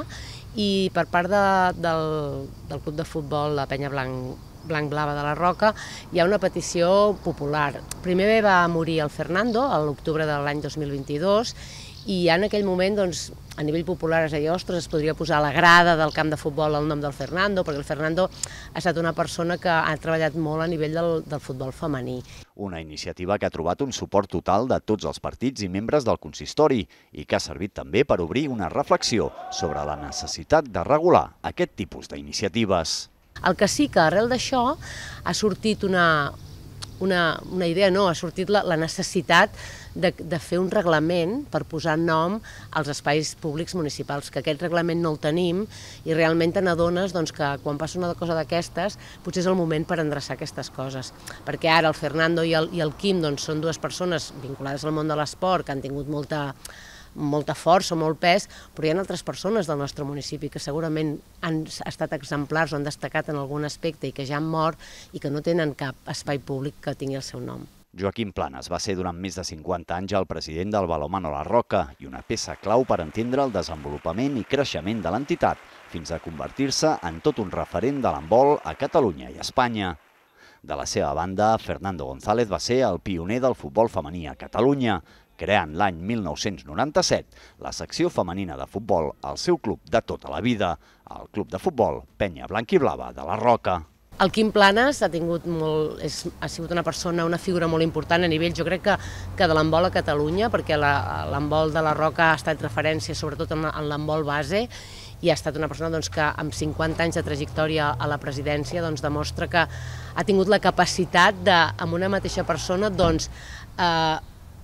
i per part de, del, del club de futbol, la Penya Blanc, Blanc-Blava de la Roca, hi ha una petició popular. Primer va morir el Fernando, a l'octubre de l'any dos mil vint-i-dos, i en aquell moment, doncs, a nivell popular es deia, ostres, es podria posar a la grada del camp de futbol el nom del Fernando, perquè el Fernando ha estat una persona que ha treballat molt a nivell del, del futbol femení. Una iniciativa que ha trobat un suport total de tots els partits i membres del consistori i que ha servit també per obrir una reflexió sobre la necessitat de regular aquest tipus d'iniciatives. El que sí que arrel d'això ha sortit una, una, una idea, no, ha sortit la, la necessitat De, de fer un reglament per posar nom als espais públics municipals, que aquest reglament no el tenim i realment te n'adones doncs, que quan passa una cosa d'aquestes potser és el moment per endreçar aquestes coses. Perquè ara el Fernando i el, i el Quim doncs, són dues persones vinculades al món de l'esport que han tingut molta, molta força, molt pes, però hi ha altres persones del nostre municipi que segurament han estat exemplars o han destacat en algun aspecte i que ja han mort i que no tenen cap espai públic que tingui el seu nom. Joaquim Planes va ser durant més de cinquanta anys el president del balonmano La Roca i una peça clau per entendre el desenvolupament i creixement de l'entitat, fins a convertir-se en tot un referent de l'handbol a Catalunya i Espanya. De la seva banda, Fernando González va ser el pioner del futbol femení a Catalunya, creant l'any mil nou-cents noranta-set la secció femenina de futbol al seu club de tota la vida, el Club de Futbol Penya Blanquiblava de la Roca. El Quim Planes ha, tingut molt, és, ha sigut una persona, una figura molt important a nivell, jo crec que, que de l'handbol a Catalunya, perquè l'handbol de la Roca ha estat referència sobretot en, en l'handbol base i ha estat una persona doncs, que amb cinquanta anys de trajectòria a la presidència doncs, demostra que ha tingut la capacitat de, amb una mateixa persona, doncs, eh,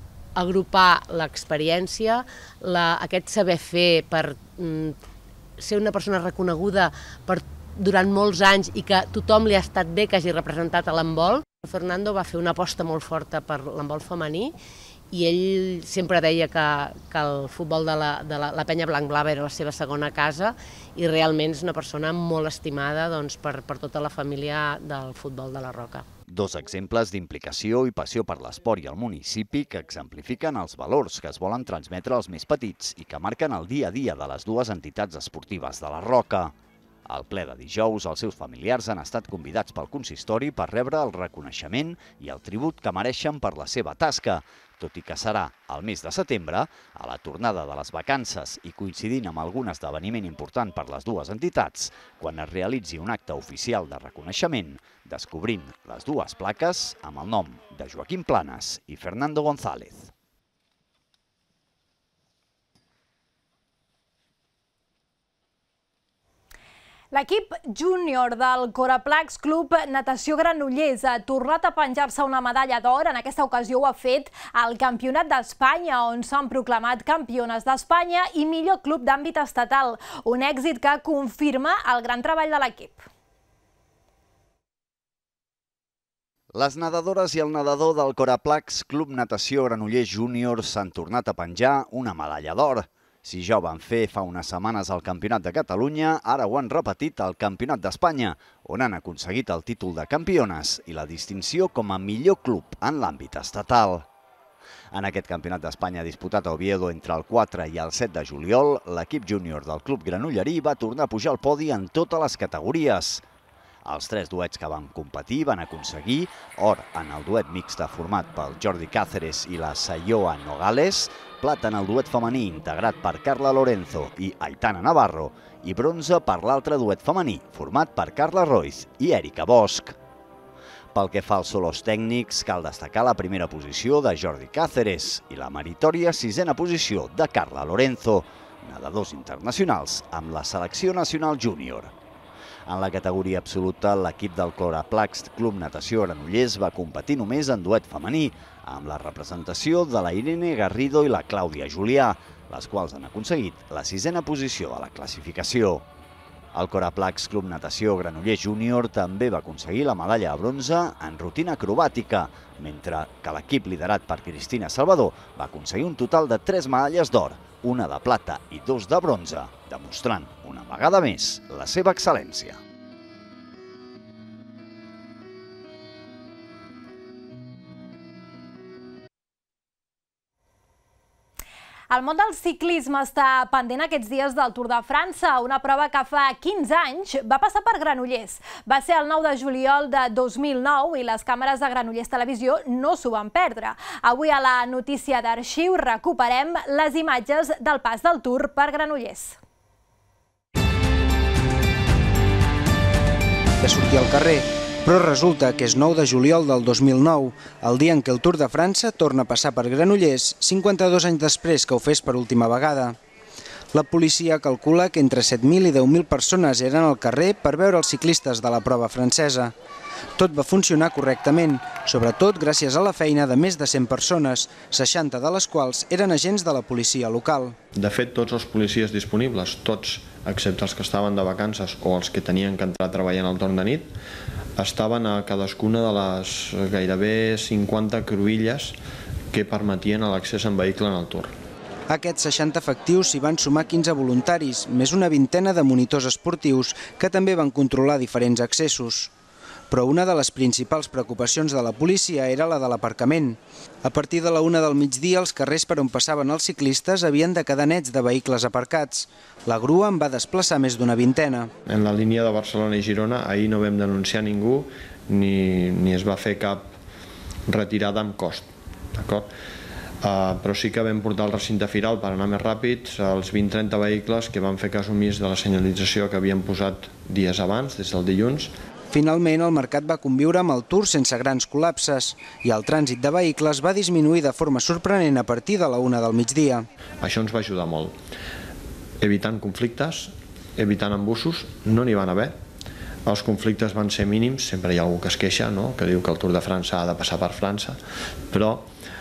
agrupar l'experiència, aquest saber fer per mm, ser una persona reconeguda per durant molts anys i que tothom li ha estat bé que hagi representat a l'handbol. El Fernando va fer una aposta molt forta per l'handbol femení i ell sempre deia que, que el futbol de la, de la, la Penya Blanc-Blava era la seva segona casa i realment és una persona molt estimada doncs, per, per tota la família del futbol de la Roca. Dos exemples d'implicació i passió per l'esport i el municipi que exemplifiquen els valors que es volen transmetre als més petits i que marquen el dia a dia de les dues entitats esportives de la Roca. Al ple de dijous, els seus familiars han estat convidats pel consistori per rebre el reconeixement i el tribut que mereixen per la seva tasca, tot i que serà al mes de setembre, a la tornada de les vacances i coincidint amb algun esdeveniment important per les dues entitats, quan es realitzi un acte oficial de reconeixement, descobrint les dues plaques amb el nom de Joaquim Planes i Fernando González. L'equip júnior del Coraplex Club Natació Granollers ha tornat a penjar-se una medalla d'or. En aquesta ocasió ho ha fet al Campionat d'Espanya, on s'han proclamat campiones d'Espanya i millor club d'àmbit estatal. Un èxit que confirma el gran treball de l'equip. Les nedadores i el nedador del Coraplex Club Natació Granollers Júnior s'han tornat a penjar una medalla d'or. Si ja ho van fer fa unes setmanes al Campionat de Catalunya, ara ho han repetit al Campionat d'Espanya, on han aconseguit el títol de campiones i la distinció com a millor club en l'àmbit estatal. En aquest Campionat d'Espanya disputat a Oviedo entre el quatre i el set de juliol, l'equip júnior del club granollerí va tornar a pujar al podi en totes les categories. Els tres duets que van competir van aconseguir or en el duet mixte format pel Jordi Cáceres i la Sayoa Nogales, plata en el duet femení integrat per Carla Lorenzo i Aitana Navarro i bronze per l'altre duet femení format per Carla Roiz i Erika Bosch. Pel que fa als solos tècnics, cal destacar la primera posició de Jordi Cáceres i la meritòria sisena posició de Carla Lorenzo, nedadors internacionals amb la selecció nacional júnior. En la categoria absoluta, l'equip del Coraplex Club Natació Granollers va competir només en duet femení, amb la representació de la Irene Garrido i la Clàudia Julià, les quals han aconseguit la sisena posició de la classificació. El Coraplex Club Natació Granollers Júnior també va aconseguir la medalla de bronze en rutina acrobàtica, mentre que l'equip liderat per Cristina Salvador va aconseguir un total de tres medalles d'or, una de plata i dos de bronze, demostrant una vegada més la seva excel·lència. El món del ciclisme està pendent aquests dies del Tour de França, una prova que fa quinze anys va passar per Granollers. Va ser el nou de juliol de dos mil nou i les càmeres de Granollers Televisió no s'ho van perdre. Avui a la notícia d'arxiu recuperem les imatges del pas del Tour per Granollers. De sortir al carrer, però resulta que és nou de juliol del dos mil nou, el dia en què el Tour de França torna a passar per Granollers, cinquanta-dos anys després que ho fes per última vegada. La policia calcula que entre set mil i deu mil persones eren al carrer per veure els ciclistes de la prova francesa. Tot va funcionar correctament, sobretot gràcies a la feina de més de cent persones, seixanta de les quals eren agents de la policia local. De fet, tots els policies disponibles, tots, excepte els que estaven de vacances o els que tenien que entrar a treballar al torn de nit, estaven a cadascuna de les gairebé cinquanta cruïlles que permetien l'accés en vehicle en el Tour. A aquests seixanta efectius s'hi van sumar quinze voluntaris, més una vintena de monitors esportius que també van controlar diferents accessos. Però una de les principals preocupacions de la policia era la de l'aparcament. A partir de la una del migdia, els carrers per on passaven els ciclistes havien de quedar nets de vehicles aparcats. La grua en va desplaçar més d'una vintena. En la línia de Barcelona i Girona ahir no vam denunciar ningú ni, ni es va fer cap retirada amb cost. D'acord? Uh, però sí que vam portar el recinte firal per anar més ràpids els vint trenta vehicles que van fer cas omís de la senyalització que havien posat dies abans, des del dilluns. Finalment, el mercat va conviure amb el Tour sense grans col·lapses i el trànsit de vehicles va disminuir de forma sorprenent a partir de la una del migdia. Això ens va ajudar molt. Evitant conflictes, evitant embussos, no n'hi van haver. Els conflictes van ser mínims, sempre hi ha algú que es queixa, no? Que diu que el Tour de França ha de passar per França, però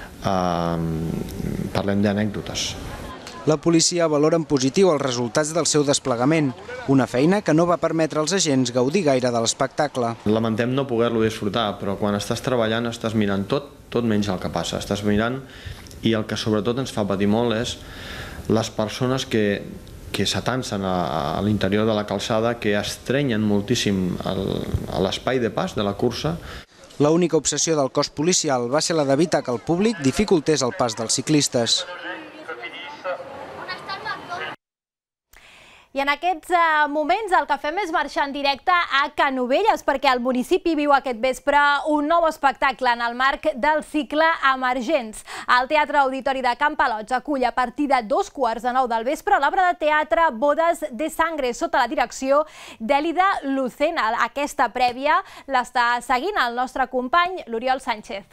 eh, parlem d'anècdotes. La policia valora en positiu els resultats del seu desplegament, una feina que no va permetre als agents gaudir gaire de l'espectacle. Lamentem no poder-lo disfrutar, però quan estàs treballant estàs mirant tot, tot menys el que passa. Estàs mirant i el que sobretot ens fa patir molt és les persones que, que s'atansen a, a l'interior de la calçada, que estrenyen moltíssim l'espai de pas de la cursa. L'única obsessió del cos policial va ser la d'evitar que el públic dificultés el pas dels ciclistes. I I en aquests moments el que fem és marxar en directe a Canovelles perquè el municipi viu aquest vespre un nou espectacle en el marc del cicle Emergents. El Teatre Auditori de Can Palots acull a partir de dos quarts de nou del vespre l'obra de teatre Bodes de Sangre sota la direcció d'Élida Lucena. Aquesta prèvia l'està seguint el nostre company l'Oriol Sánchez.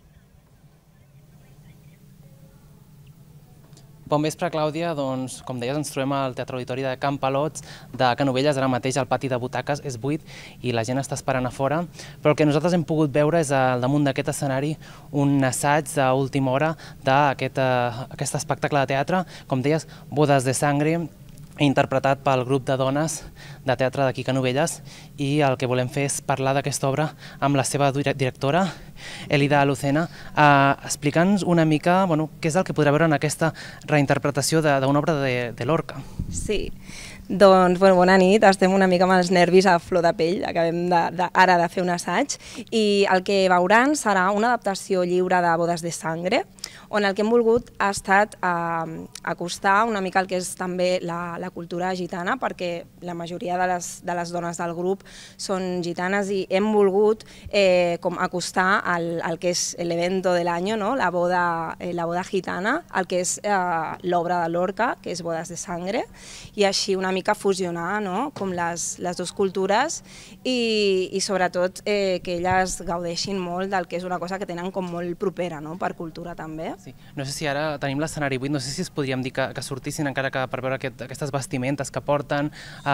Bon vespre, Clàudia. Doncs, com deies, ens trobem al Teatre Auditori de Can Palots de Canovelles. Ara mateix el pati de butaques és buit i la gent està esperant a fora. Però el que nosaltres hem pogut veure és al damunt d'aquest escenari un assaig d'última hora d'aquest espectacle de teatre. Com deies, Bodes de Sangre, interpretat pel grup de dones de teatre d'aquí Canovelles, i el que volem fer és parlar d'aquesta obra amb la seva directora, Élida Lucena, explicant-nos una mica què és el que podrà veure en aquesta reinterpretació d'una obra de Lorca. Sí, doncs bona nit, estem una mica amb els nervis a flor de pell, acabem ara de fer un assaig, i el que veuran serà una adaptació lliure de Bodes de Sangre, on el que hem volgut ha estat acostar una mica el que és també la cultura gitana, perquè la majoria de les dones del grup són gitanes i hem volgut acostar el que és l'evento de l'any, la boda gitana, el que és l'obra de Lorca, que és Bodes de Sangre, i així una mica fusionar com les dues cultures i sobretot que elles gaudeixin molt del que és una cosa que tenen com molt propera per cultura també. No sé si ara tenim l'escenari buit, no sé si es podríem dir que sortissin encara que per veure aquestes vestimentes que porten,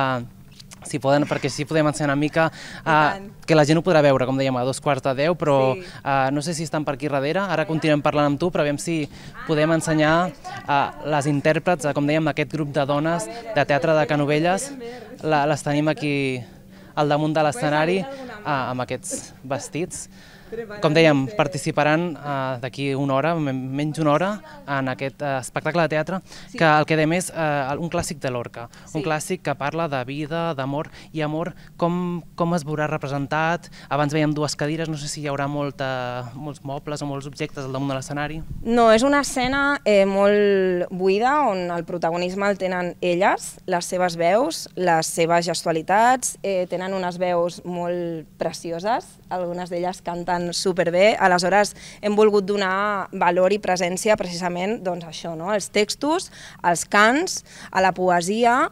perquè així podem ensenyar una mica que la gent ho podrà veure, com dèiem, a dos quarts de deu, però no sé si estan per aquí darrere, ara continuem parlant amb tu, però aviam si podem ensenyar les intèrprets, com dèiem, d'aquest grup de dones de teatre de Canovelles, les tenim aquí al damunt de l'escenari amb aquests vestits. Com dèiem, participaran d'aquí una hora, menys una hora, en aquest espectacle de teatre, que el que dèiem és un clàssic de Lorca, un clàssic que parla de vida, d'amor, i amor, com es veurà representat. Abans veiem dues cadires, no sé si hi haurà molts mobles o molts objectes al damunt de l'escenari. No, és una escena molt buida, on el protagonisme el tenen elles, les seves veus, les seves gestualitats, tenen unes veus molt precioses, algunes d'elles canten superbé, aleshores hem volgut donar valor i presència precisament als textos, als cants, a la poesia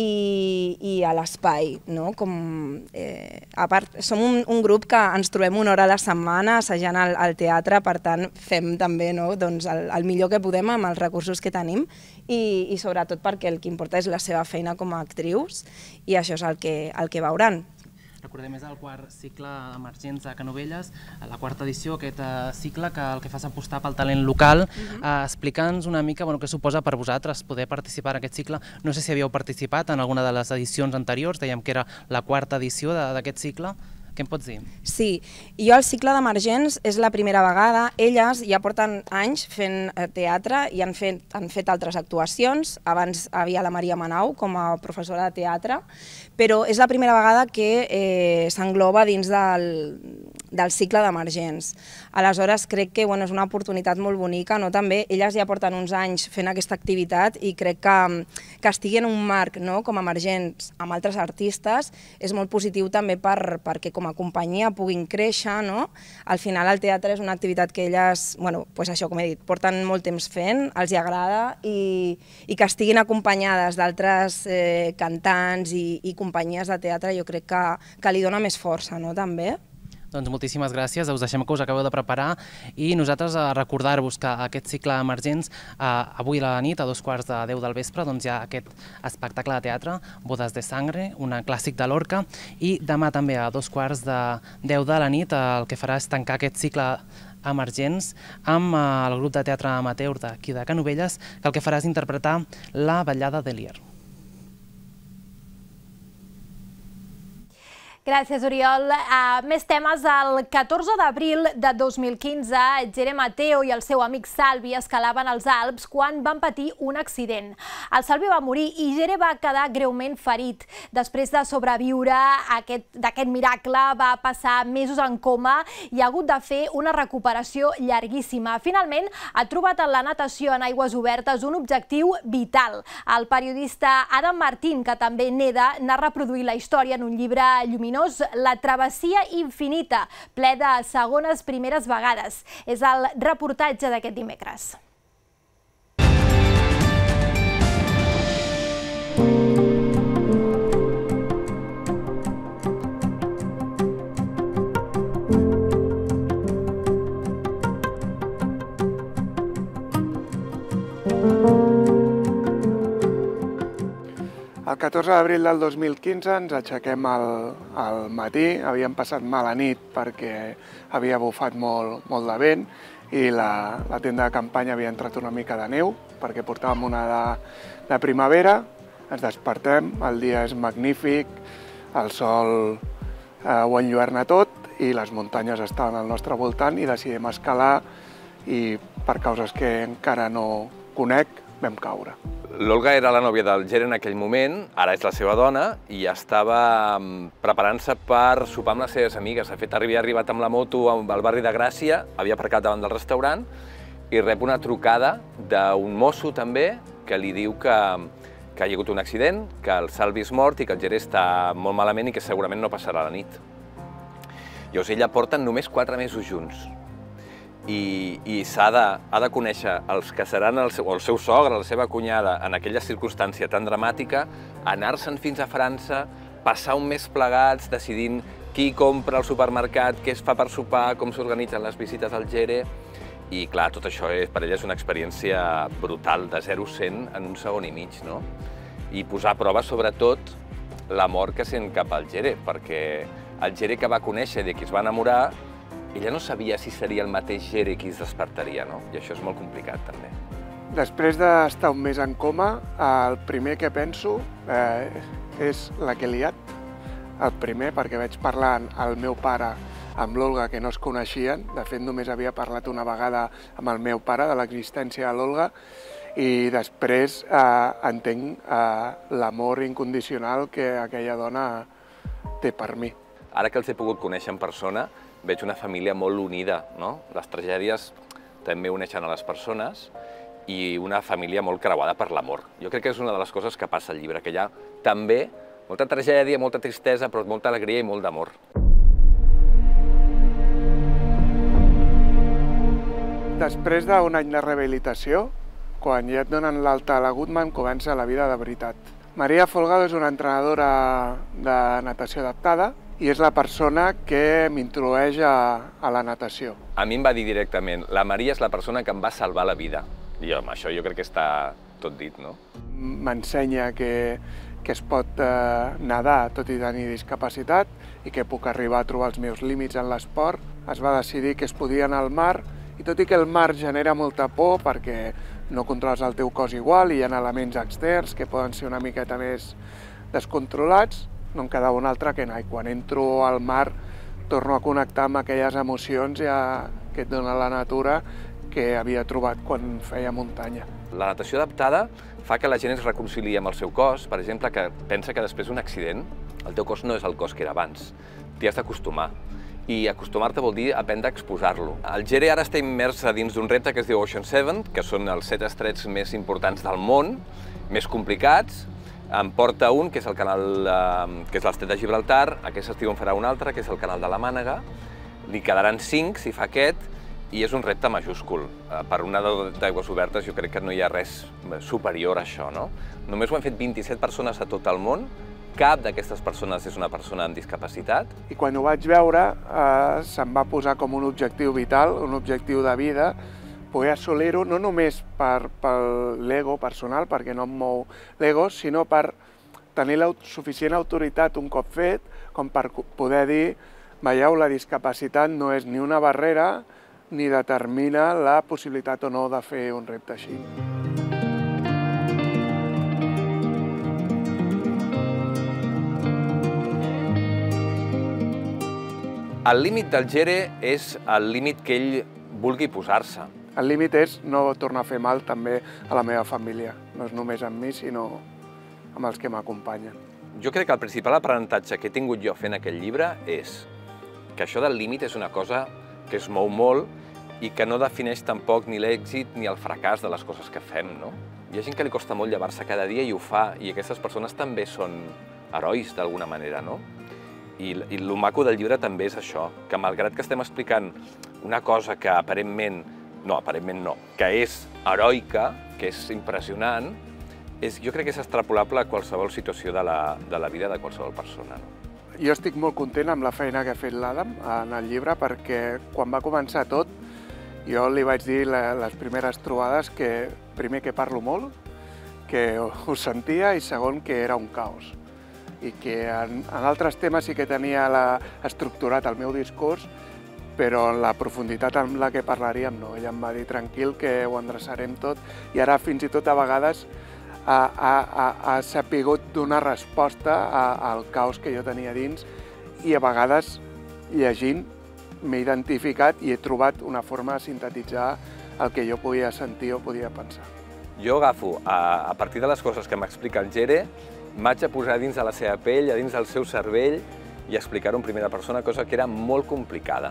i a l'espai. A part, som un grup que ens trobem una hora a la setmana assajant al teatre, per tant fem també el millor que podem amb els recursos que tenim i sobretot perquè el que importa és la seva feina com a actrius i això és el que veuran. Recordem, és el quart cicle Emergents de Canovelles, la quarta edició, aquest cicle que el que fa és apostar pel talent local. Explica'ns una mica què suposa per vosaltres poder participar en aquest cicle. No sé si havíeu participat en alguna de les edicions anteriors, dèiem que era la quarta edició d'aquest cicle. Què em pots dir? Sí, jo el cicle d'Emergents és la primera vegada. Elles ja porten anys fent teatre i han fet altres actuacions. Abans havia la Maria Manau com a professora de teatre, però és la primera vegada que s'engloba dins del cicle d'Emergents. Aleshores crec que és una oportunitat molt bonica. També elles ja porten uns anys fent aquesta activitat i crec que estigui en un marc com a Emergents amb altres artistes és molt positiu també perquè com a companyia puguin créixer. Al final el teatre és una activitat que elles, això com he dit, porten molt temps fent, els hi agrada i que estiguin acompanyades d'altres cantants i companyies de teatre jo crec que li dona més força també. Doncs moltíssimes gràcies, us deixem que us acabeu de preparar i nosaltres a recordar-vos que aquest cicle Emergents avui a la nit, a dos quarts de deu del vespre, hi ha aquest espectacle de teatre, Bodes de Sangre, un clàssic de Lorca, i demà també a dos quarts de deu de la nit el que farà és tancar aquest cicle Emergents amb el grup de teatre amateur d'aquí de Canovelles, que el que farà és interpretar la ballada d'Elier. Gràcies, Oriol. Uh, més temes. El catorze d'abril de dos mil quinze, Jere Mateo i el seu amic Salvi escalaven als Alps quan van patir un accident. El Salvi va morir i Jere va quedar greument ferit. Després de sobreviure d'aquest miracle, va passar mesos en coma i ha hagut de fer una recuperació llarguíssima. Finalment, ha trobat en la natació en aigües obertes un objectiu vital. El periodista Adam Martín, que també neda, n'ha reproduït la història en un llibre lluminós, La travessia infinita, ple de segones primeres vegades. És el reportatge d'aquest dimecres. El catorze d'abril del dos mil quinze ens aixequem al matí, havíem passat mala nit perquè havia bufat molt de vent i la tenda de campanya havia entrat una mica de neu perquè portàvem una de primavera, ens despertem, el dia és magnífic, el sol ho enlluerna tot i les muntanyes estaven al nostre voltant i decidim escalar i per causes que encara no conec vam caure. L'Olga era la nòvia del Jere en aquell moment, ara és la seva dona, i estava preparant-se per sopar amb les seves amigues. De fet, havia arribat amb la moto al barri de Gràcia, havia aparcat davant del restaurant i rep una trucada d'un mosso també que li diu que, que hi ha hagut un accident, que el Salvi és mort i que el Jere està molt malament i que segurament no passarà la nit. Llavors ella porten només quatre mesos junts. i, i s'ha de, ha de conèixer els que seran el seu, el seu sogre, la seva cunyada, en aquella circumstància tan dramàtica, anar-se'n fins a França, passar un mes plegats, decidint qui compra al supermercat, què es fa per sopar, com s'organitzen les visites al Jere. I clar, tot això és, per ella és una experiència brutal, de zero a cent en un segon i mig, no? I posar a prova, sobretot, l'amor que sent cap al Jere, perquè el Jere que va conèixer i de qui es va enamorar, ella no sabia si seria el mateix Jere qui es despertaria, no? I això és molt complicat, també. Després d'estar un mes en coma, el primer que penso eh, és la que he liat. El primer, perquè vaig parlar al meu pare amb l'Olga, que no es coneixien. De fet, només havia parlat una vegada amb el meu pare de l'existència de l'Olga. I després eh, entenc eh, l'amor incondicional que aquella dona té per mi. Ara que els he pogut conèixer en persona, veig una família molt unida, no? Les tragèdies també uneixen a les persones i una família molt creuada per l'amor. Jo crec que és una de les coses que passa al llibre, que hi ha també molta tragèdia, molta tristesa, però molta alegria i molt d'amor. Després d'un any de rehabilitació, quan ja et donen l'alta a la Goodman, comença la vida de veritat. Maria Folgado és una entrenadora de natació adaptada i és la persona que m'introdueix a, a la natació. A mi em va dir directament, la Maria és la persona que em va salvar la vida. I amb això jo crec que està tot dit, no? M'ensenya que, que es pot eh, nedar tot i tenir discapacitat i que puc arribar a trobar els meus límits en l'esport. Es va decidir que es podia anar al mar i tot i que el mar genera molta por perquè no controles el teu cos igual i hi ha elements externs que poden ser una miqueta més descontrolats, no em quedava un altre que anar. I quan entro al mar torno a connectar amb aquelles emocions ja que et dona la natura que havia trobat quan feia muntanya. La natació adaptada fa que la gent es reconciliï amb el seu cos, per exemple, que pensa que després d'un accident el teu cos no és el cos que era abans, t'hi has d'acostumar. I acostumar-te vol dir aprendre a exposar-lo. El Jere ara està immers a dins d'un repte que es diu Ocean Seven, que són els set estrets més importants del món, més complicats. En porta un, que és el canal, eh, que és l'estret de Gibraltar, aquest estiu en farà un altre, que és el canal de la Mànega. Li quedaran cinc, si fa aquest, i és un repte majúscul. Per un nedador d'aigües obertes jo crec que no hi ha res superior a això, no? Només ho han fet vint-i-set persones a tot el món, cap d'aquestes persones és una persona amb discapacitat. I quan ho vaig veure, eh, se'm va posar com un objectiu vital, un objectiu de vida, poder assolir-ho no només per, per l'ego personal, perquè no em mou l'ego, sinó per tenir la suficient autoritat un cop fet, com per poder dir, veieu, la discapacitat no és ni una barrera, ni determina la possibilitat o no de fer un repte així. El límit del Jere és el límit que ell vulgui posar-se. El límit és no tornar a fer mal també a la meva família. No és només amb mi, sinó amb els que m'acompanyen. Jo crec que el principal aprenentatge que he tingut jo fent aquest llibre és que això del límit és una cosa que es mou molt i que no defineix tampoc ni l'èxit ni el fracàs de les coses que fem, no? Hi ha gent que li costa molt llevar-se cada dia i ho fa, i aquestes persones també són herois d'alguna manera, no? I el maco del llibre també és això, que malgrat que estem explicant una cosa que aparentment, no, aparentment no, que és heroica, que és impressionant, és, jo crec que és extrapolable a qualsevol situació de la, de la vida de qualsevol persona. No? Jo estic molt content amb la feina que ha fet l'Adam en el llibre, perquè quan va començar tot, jo li vaig dir les primeres trobades que, primer, que parlo molt, que ho sentia, i segon, que era un caos. I que en, en altres temes sí que tenia la, estructurat el meu discurs, però en la profunditat amb la que parlaríem no. Ella em va dir tranquil que ho endreçarem tot, i ara fins i tot a vegades ha, ha, ha, ha sapigut donar resposta a, al caos que jo tenia dins, i a vegades llegint m'he identificat i he trobat una forma de sintetitzar el que jo podia sentir o podia pensar. Jo agafo, a, a partir de les coses que m'explica el Jere, m'haig de posar dins de la seva pell, a dins del seu cervell, i explicar-ho en primera persona, cosa que era molt complicada.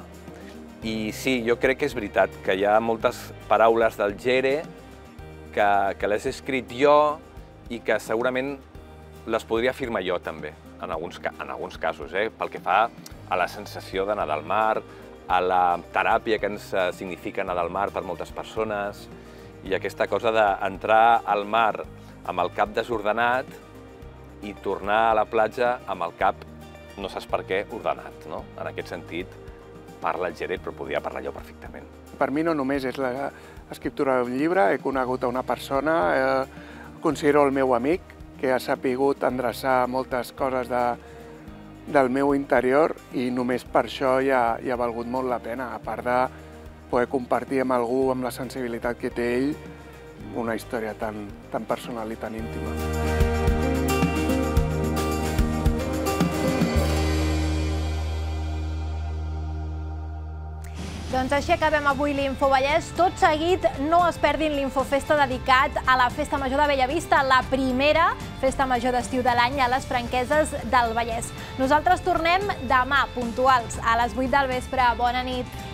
I sí, jo crec que és veritat, que hi ha moltes paraules del Jere que, que les he escrit jo i que segurament les podria afirmar jo també, en alguns, en alguns casos, eh? Pel que fa a la sensació d'anar del mar, a la teràpia que ens significa anar del mar per moltes persones, i aquesta cosa d'entrar al mar amb el cap desordenat i tornar a la platja amb el cap, no saps per què, ordenat, no? En aquest sentit, parla el Jere, però podria parlar jo perfectament. Per mi no només és l'escriptura d'un llibre, he conegut a una persona, eh, considero el meu amic, que ha sapigut endreçar moltes coses de, del meu interior, i només per això ja, ja ha valgut molt la pena, a part de poder compartir amb algú, amb la sensibilitat que té ell, una història tan, tan personal i tan íntima. Doncs així acabem avui l'Info Vallès. Tot seguit, no es perdin l'Infofesta dedicat a la Festa Major de Bellavista, la primera Festa Major d'estiu de l'any a les Franqueses del Vallès. Nosaltres tornem demà, puntuals, a les vuit del vespre. Bona nit.